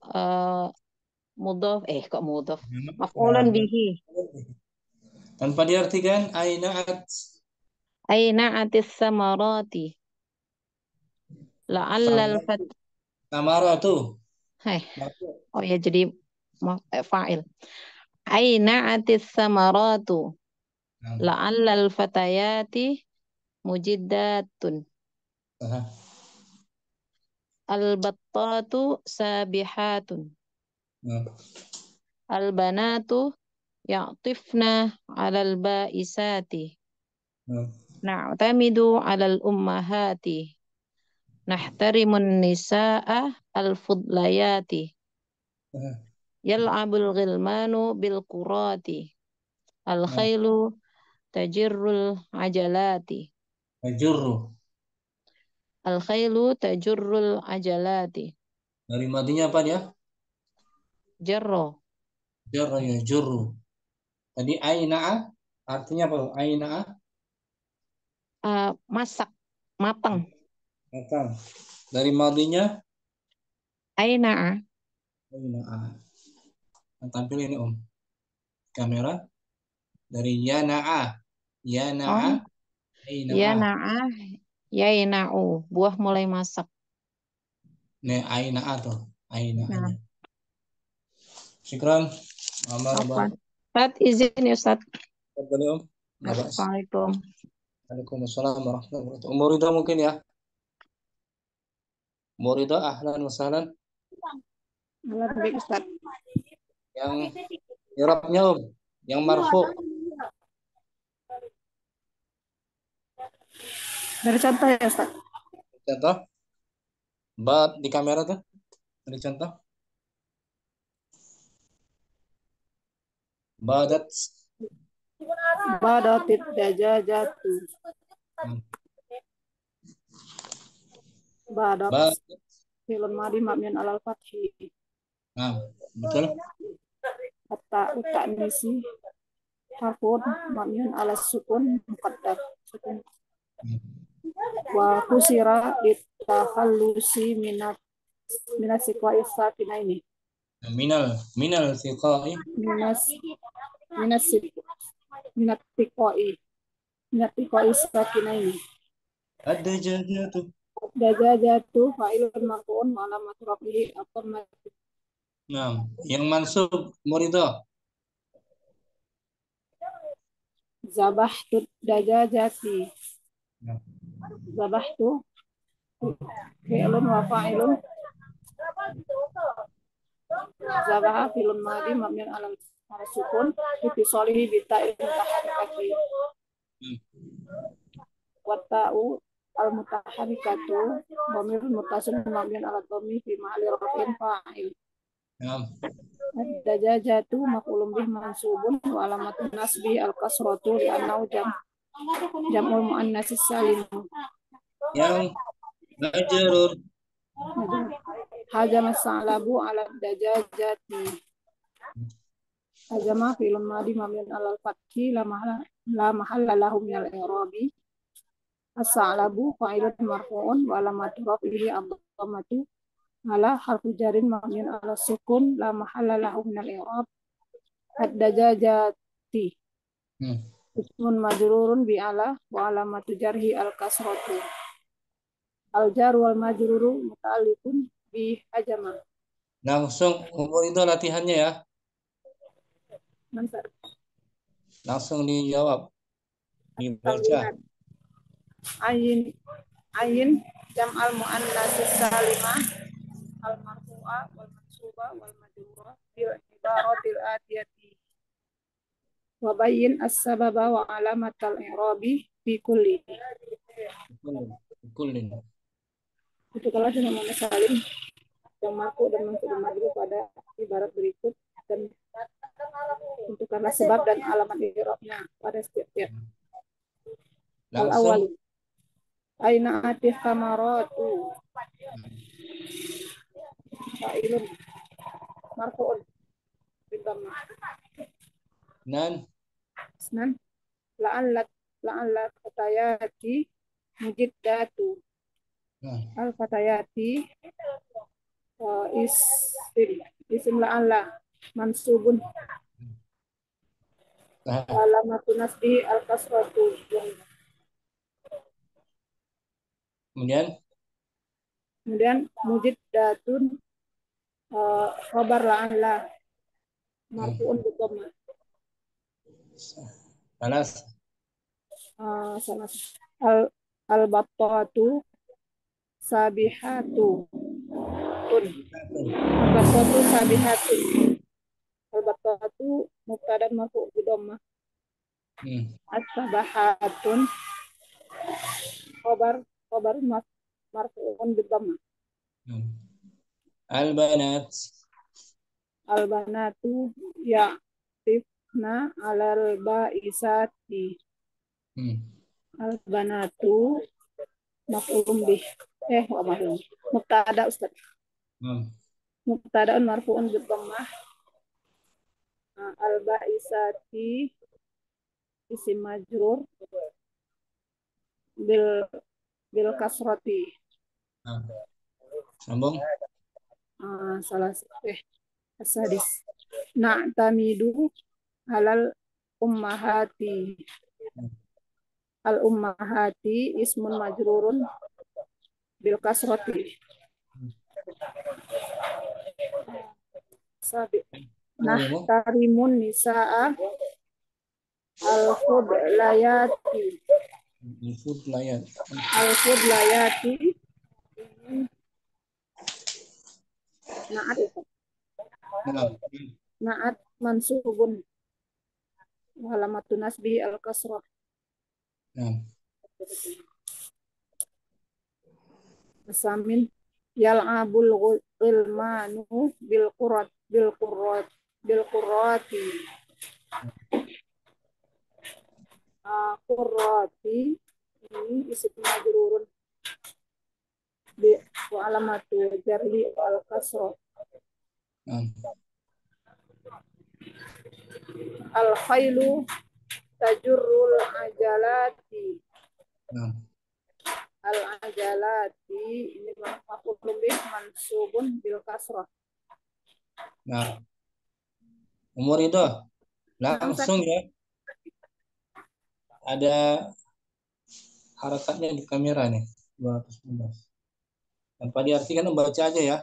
mudhaf kok mudhaf. Maf'ulun bihi. Tanpa diartikan Aina'atis samarati. La'allal samaratu. Oh ya jadi fa'il. Aina'atis samaratu. La'allal fatayati mujiddatun. Al-battatu sabihatun. Al-banatu ya'tifna 'alal ba'isati. Na'tamidu 'alal ummahati. Nahtarimun nisa'a al-fudlayati. Yal'abul ghilmanu bil qurati. Al-khailu tajirrul ajalati. Al-khailu tajurrul ajalati. Dari madinya apa dia? Jarro. Jarro ya, jurru. Tadi aina'a artinya apa? Aina'a? Masak, matang. Matang. Dari madinya? Aina'a. Aina'a. Tampil ini Om. Kamera. Dari yana'a. Yana'a. Aina'a. Yana'a. Yaina'u. Buah mulai masak. Nih aina'a tuh. Aina'anya. Syukran. Ustaz, izin ya Ustaz. Assalamualaikum. Waalaikumsalam warahmatullahi wabarakatuh. Umur Ridha mungkin ya? Umur Ridha, ahlan wa sahlan. Baik Ustaz. Yang i'rabnya Om, yang marfu. Dari contoh ya Ustaz. Contoh. Di kamera tuh. Dari contoh. Badatit dajajatu. Badat fi'il madhi mabniun 'alal fathi. Betul. Hatta ta'nisi harfun mabniun 'alas sukun muqaddar. Sukun. Wa kusira litakhallusi minas siqa'i sakinaini. Minal siqa'i. Minat tiqa'i sakinaini. Ad-dajajatu fa'ilun marfu'un wa alamatu rafihi at-dhammatu. Yang mansub Ridha. Zabahtu dajajati. Zabahtu fi'lun wa fa'ilun. Zabaha fi'lun madhi mabniun 'alal sukun ittisalihi bi ta'il mutaharrikati. Wa ta'u al-mutaharrikatu dhamirun muttasilun mabniun 'ala dhammi fi mahalli raf'in fa'il. Ad-dajajatu maf'ulun bih mansubun wa alamatun nasbi al-kasratu li'annahu jam'ul muannatsis salim. Yang majrur. Hajama sa'labu 'ala dajajati. Hajama fi'lun madhi mabniun 'alal fathi la mahalla lahu minal i'rabi. As-sa'labu fa'ilun marfu'un wa alamatu raf'ihi ad-dhammatu ala harfu jarin mabniun ala sukun la mahalla lahu minal i'rab. Ad-dajajati ismun majrurun bi ala wa alamatu jarhi al-kasratu. Al-jar wal majruru muta'alliqun bi hajama. Langsung umur itu latihannya ya. Mantap. Langsung dijawab. Dibaca. Tamlihat. Ayin jam al muannatsis salimah al marfu'a wal mansuba wal majrura bil ibaratil atiyati. Wa bayyin as-sababa wa alamatal i'rabi fi kulli. Kullin. Itu kalau sudah nama salim yang marfu dan mansub majrur pada ibarat berikut dan tentukanlah sebab dan alamat i'rabnya pada setiap. Al-awwal aina atif kamaratu fa'ilun marfu'un bil dhammah. Nan la'alla fatayati mujiddatu. Al fatayati isim la'alla mansubun alamatu nasbi al kasratu. Kemudian mujiddatun khabar la'alla marfu'un bi dhammah. Al-battatu sabihatu. Al-battatu sabihatu. Al-battatu mubtada marfu' bi dhammah. As-sabahatun khabar marfu'un bi dhammah. Al-banatu ya'tifna 'alal ba'isati. Al-banatu maf'ulun bih. Mubtada Ustaz. Mubtada'un marfu'un bi dhammah. Al-ba'isati isim majrur bil kasrati. Sambung. As-sadis. Na'tamidu alal ummahati. Al-ummahati ismun majrurun bil kasrati. Nahtarimun nisa'a al-fudlayati. Al-fudlayati na'at mansubun wa alamatun nasbi al-kasrah. Asamin yal'abul ghilmanu bil qurrati. Qurrati ini isim majrurun bi wa alamatu jarhi al kasrah. Al khailu tajurrul ajalati. Al ajalati ini maf'ulun bih mansubun bil kasrah. Nah, umur itu langsung ya. Ada harakatnya di kamera nih 211. Tanpa diartikan membaca aja ya.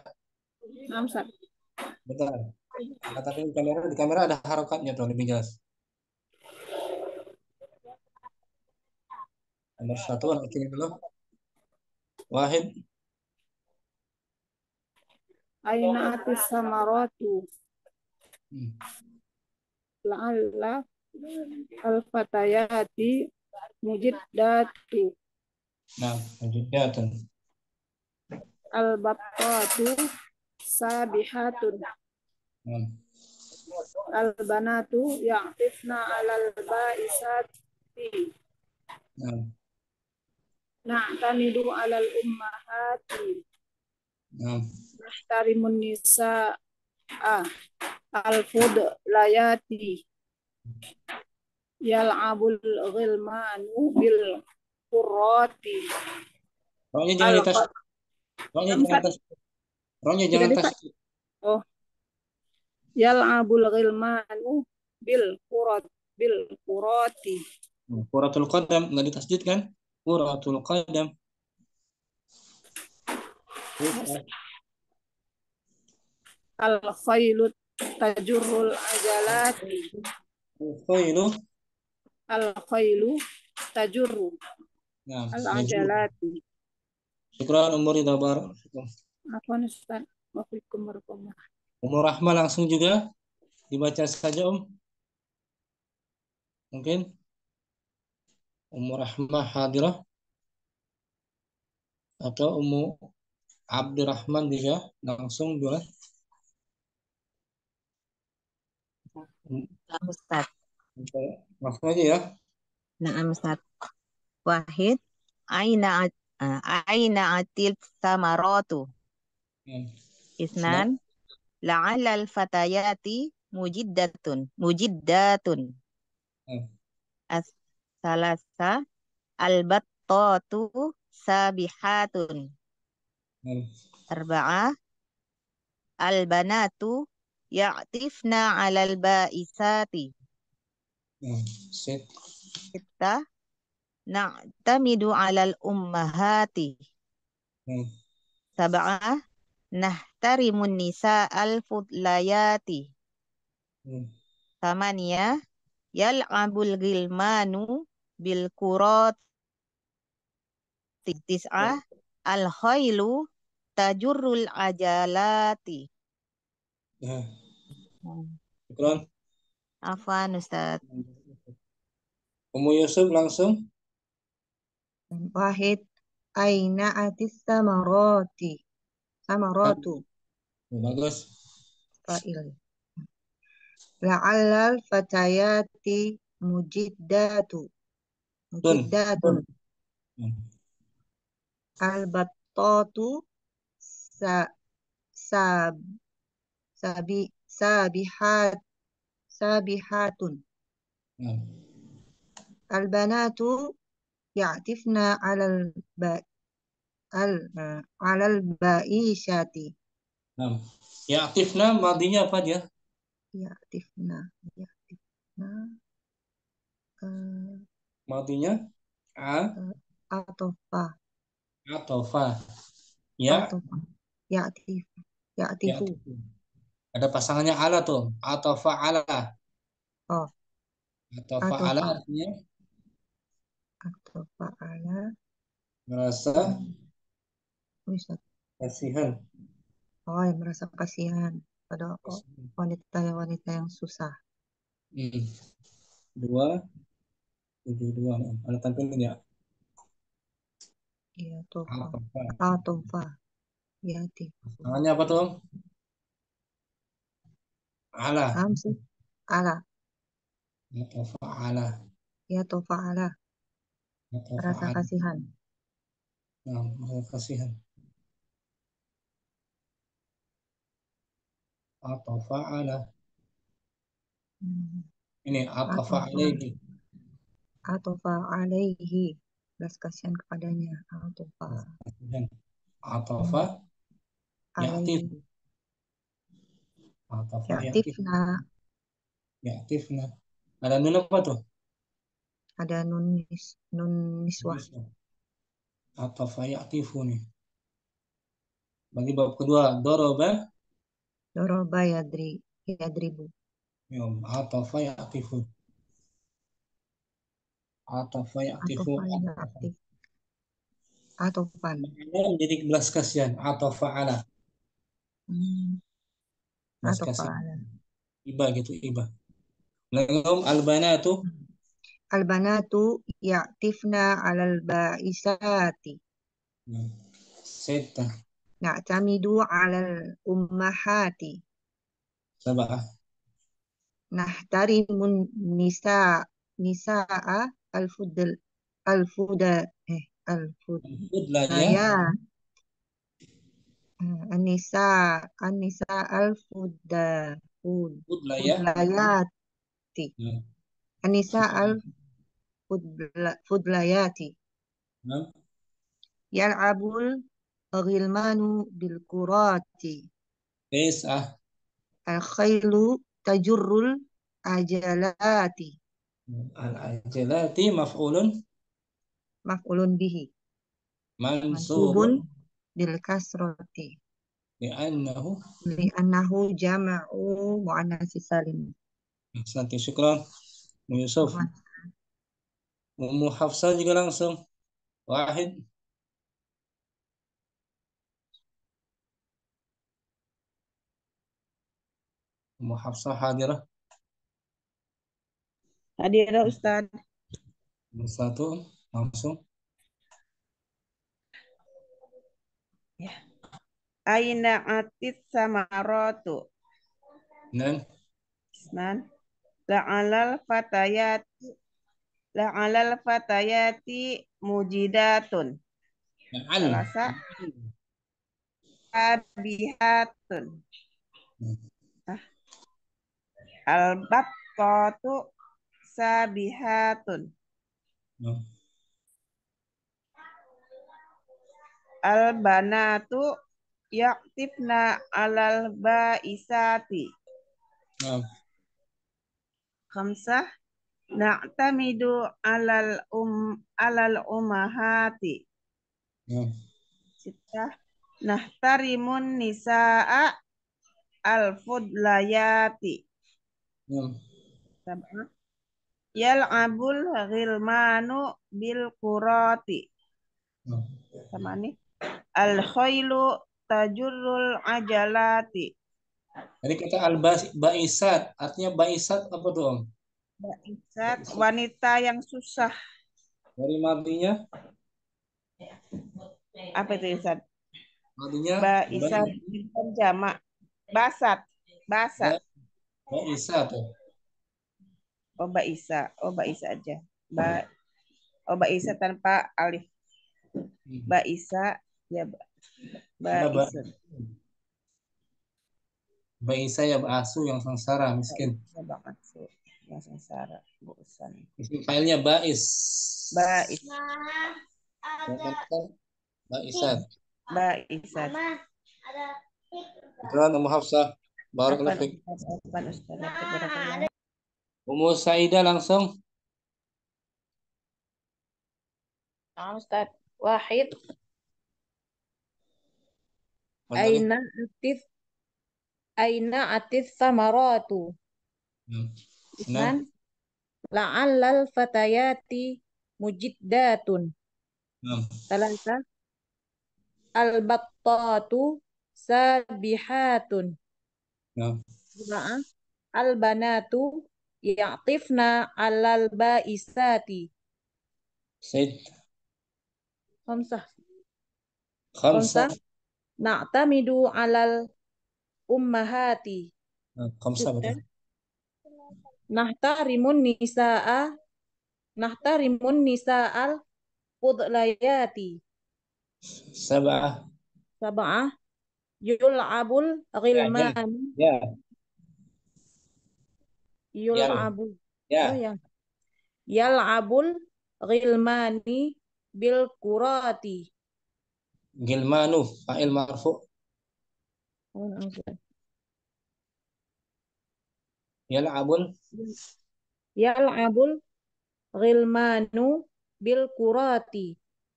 Betul. Katakan di kamera ada harakatnya tuh lebih jelas. Nomor 1 akhirnya dulu. Wahid. Aina atis samaratu. La'alla al-fatayati mujiddatu. Mujiddatun. Al-battatu sabihatun. Al-banatu ya'tifna 'alal ba'isati. Na'tamidu 'alal ummahati. Nahtarimun nisa'a al-fudlayati. Yal'abul ghilmanu bil qurrati. Roknya jangan ditas, Al roknya Am jangan Ustaz, tas, roknya tidak jangan bisa. tas. Oh, yal'abul ghilmanu bil qurat bil qurati. Quratul qadam nggak ditasjid kan? Quratul qadam. Al khailut tajurul ajalati. Khailu. Al khailu tajurru Nah, al yajur. ajalati. Syukran umur dabar. Afwan Ustaz. Wafikum warahmatullahi. Umur Rahma langsung juga dibaca saja Om. Mungkin Umur Rahma hadirah atau Ummu Abdurrahman juga langsung boleh. Nah, Ustaz. Langsung aja ya. Nah, Ustaz. Wahid, aina atil samaratu. Isnan, la'alal fatayati mujiddatun. As-salasa, al-battatu sabihatun. Arba'ah, al-banatu ya'tifna 'alal ba'isati. Sitta, na'tamidu 'alal ummahati. Sab'ah, nahtarimun nisa'al fudlayati. Thamaniyah, yal'abul ghilmanu bil kurati. Tis'ah, al khailu tajurrul ajalati. Syukran. Afwan Ustaz. Ummu Yusuf langsung. Wahid, aina atis samaratu. Bagus. Fa'il. La'allal fatayati mujiddatun. Al-battatu sabihatun. Al-banatu ya'tifna 'alal ba'isati. Ya aktifna madinya apa dia? Ya'tifna. Madinya Atofa. Ya. Ya'tifu. Ada pasangannya ala tuh. Atofa ala. Oh. Atofa ala artinya Atofa ala. merasa kasihan. Oh, yang merasa kasihan pada wanita yang susah. 272. Ada tampilin ya? Iya, Atofa. Ya, pasangannya apa tuh? Ala. Ala. Atofa ala. Ya, Tofa ala. Rasa kasihan. Merasa kasihan. Atofa ala. Ini atofa alaihi. Atofa alaihi. Belas kasihan kepadanya. Atofa ya'tif. Atofa ya'tifna. Ada nun apa tuh? Ada nun niswah. Atofa ya'tifu nih. Bagi bab kedua, doroba yadribu. Atofa ya'tifu. Atofan. Jadi belas kasihan. Atofa ala. Belas kasihan. Iba gitu, iba. Lalu Albanatu ya'tifna 'alal ba'isati. Seta. Na'tamidu 'alal ummahati. Sabah. Nahtarimun nisa'a al-fudlayat. An-nisa al-fudlayati. An-nisa al-fudlayati. Nah, Yal'abul ghilmanu bil kurati. tis'ah. Al-khailu tajurrul ajalati. Al-ajalati maf'ulun Maf'ulun bihi. mansubun Mansubun bil kasrati. li'annahu. Li'annahu jama'u mu'annatsi salim. Ahsanti, syukran. Yusuf. Ummu Hafsah juga langsung. Wahid. Ummu Hafsah hadirah. Hadirah Ustaz. Satu langsung. Aina atis samaratu. Dan Isnan. La'alal fatayati mujidatun. al. Selasa. Abihatun. Al-baqqatu sabihatun. Al-banatu yaqtifna alal ba'isati. Khamsah na'tamidu alal umahati. Sittah nahtarimun nisa'a al-fudlayati. Sab'ah yal'abul ghilmanu bil kurati. Sama nih. Al-khailu tajurrul ajalati. Jadi kata al-ba'isat, artinya ba'isat apa tuh, Om? Ba'isat, wanita yang susah. Dari madinya? Apa itu Ustaz? Madinya Ba'isat jamak. Basat. ba'isat. Oh Ba'isa aja. Ba'isa tanpa alif. Ba'isa ya Ba'isun. Ba'isa ya ba'asu yang sengsara, miskin. Ya Ba'asu yang sengsara, bosan. Isim failnya ba'is. Ba'is. Ba'isat. Ba'isat. Ikran Ummu Hafsah. Barakallahu fiik. Ummu Saidah langsung. Ustaz. Wahid. Fadhali. Aina atis samaratu. Isnan. La'allal fatayati mujiddatun. Talata. Al-battatu sabihatun. Juma'ah. Al-banatu ya'tifna alal ba'isati. Said. Khamsah. Khamsah. Na'tamidu alal ummahati. Khamsah betul. Nahtarimun nisa'al fudlayati. Sab'ah yul'abul ghilman. Yal'abul ghilmani bil kurati. Gilmanu fa'il marfu. Yal'abul ghilmanu bil kurati.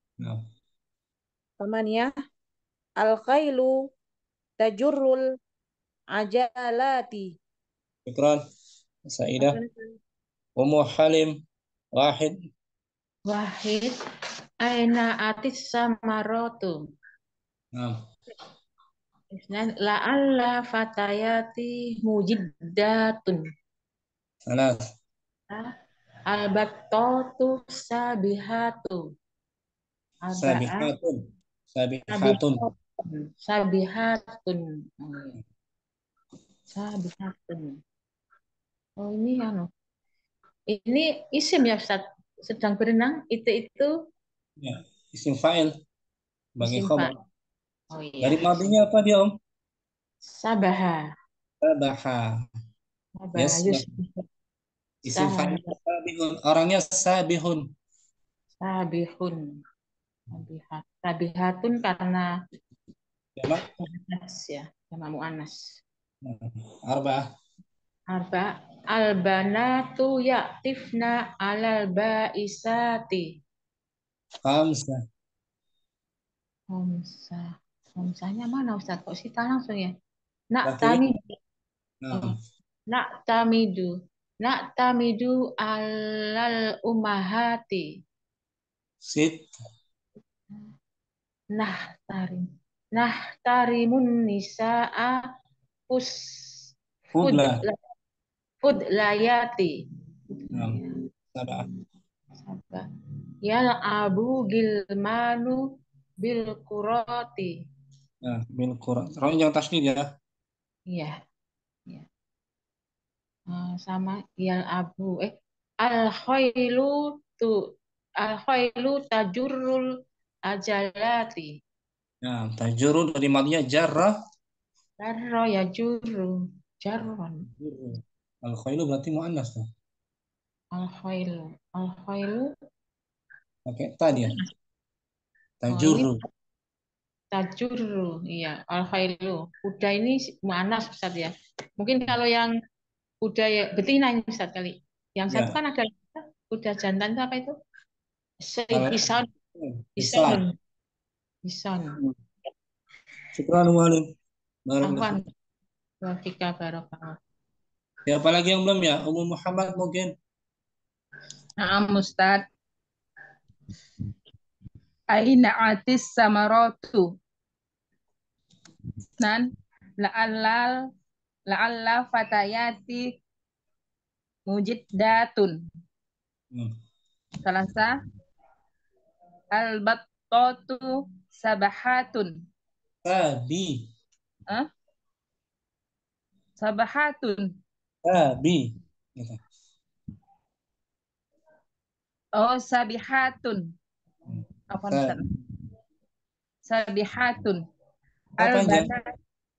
Tamaniyah al-khailu tajurrul ajalati. Ikran Saidah. Ummu Halim. Wahid. Aina atis samaratu. Isnan la'alla fatayati mujiddatun. Salas. Al-battatu sabihatu. Sabihatun. Oh ini ini isim ya Ustaz, sedang berenang itu ya, isim fa'il bagi khabar. Oh iya. Dari madinya apa dia, Om? Sabaha. Yes. Isim fa'il sabihun, orangnya sabihun. Sabihatun karena Jamak. muannas ya, jamak muannas. Arba'ah. Albanatu ya'tifna alal ba'isati. Khamsah. Homsahnya mana Ustaz? Kok Sita langsung ya? Nak Laki-laki. tamidu. Nah, Nak tamidu alal umahati. sit. Nah tarimun nisa'a Fudla. fudlayati. Nah, sab'ah. Yal abu gilmanu bil kuroti. Nah, bil Quran. Raunya jangan tasydid ya. Iya. Sama yal abu al khailu tajurul ajalati. Nah, tajurun dari madnya jarrah. Jarro ya juru jarron. Al-khailu berarti muannas tuh. Al khailu Pakai ta dia. ini Tajurru. tajurru, iya, al khailu. Kuda ini muannas Ustaz ya. Mungkin kalau yang kuda ya betina ini Ustaz kali. Yang satu Ya. kan ada kuda jantan itu apa itu? Kalau Ison. Syukran Mualim. Afwan. Wa fika barakallah. Siapa lagi yang belum ya? Ummu Muhammad mungkin. Na'am Ustaz. Aina atis samaratu. Nan la'alla fatayati mujiddatun. Salasa al-battatu sabahatun. Sabi. Sabahatun. Sabi. Oh, sabihatun. Apa Ustaz? Sabihatun. Al-banat.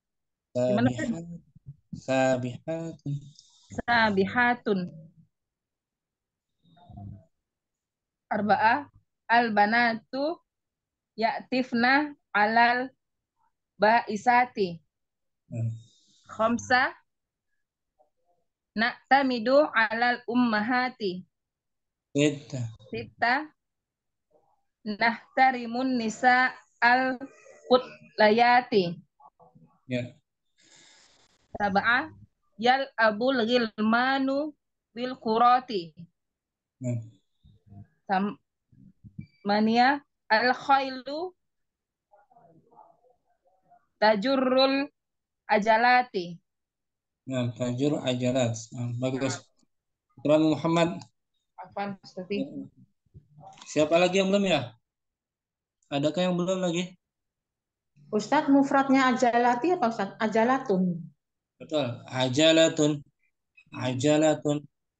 Sabihatun. Sabihatun. Arba'ah al-banatu ya'tifna alal ba'isati. Khamsa na'tamidu alal ummahati. Sita nahtarimun nisa al-qutlayati. Ya. Sab'ah yal abul ghilmanu bil qurati. Mania al-khailu tajurrul ajalati. Nah, tajur ajalat. Bagus. Syukran Muhammad. Afwan Ustaz. Siapa lagi yang belum ya? Adakah yang belum lagi? Ustaz mufradnya ajalati apa Ustaz? Ajalatun. Betul. Ajalatun. Ajalatun.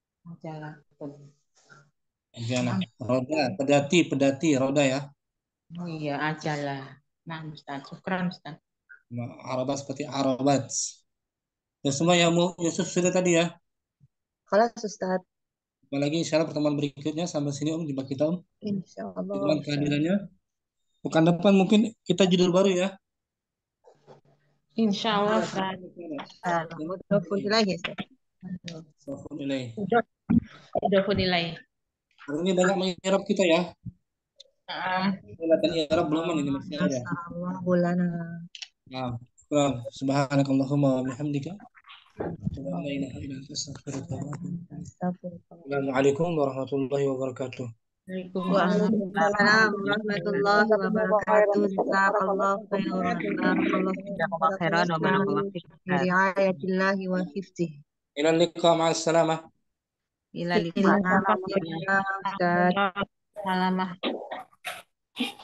Ajalah. Roda. Pedati. Roda ya. Oh iya, ajalah. Nah, Ustaz. Syukran Ustaz. Arabat seperti arabat. Ya semua yang mau Yusuf sudah tadi ya. Khalas Ustaz. Apalagi insya Allah pertemuan berikutnya sampai sini Om jumpa kita Om. Insya Allah. Dengan kehadirannya. Pekan depan mungkin kita judul baru ya. Insya Allah. Mudhafun ilaih Ustaz. Mudhafun ilaih. Hari ini banyak mengirab kita ya. Latihan irab belum ini masih ada. Nah, subhanakallahumma wa bihamdika. Assalamualaikum warahmatullahi wabarakatuh. Waalaikumsalam warahmatullahi wabarakatuh. Jazakallahu khairan wa barakallahu fiik. Riayatillahi wa hifdzih. Ila liqa ma'as salamah. Ila liqa. Salamah.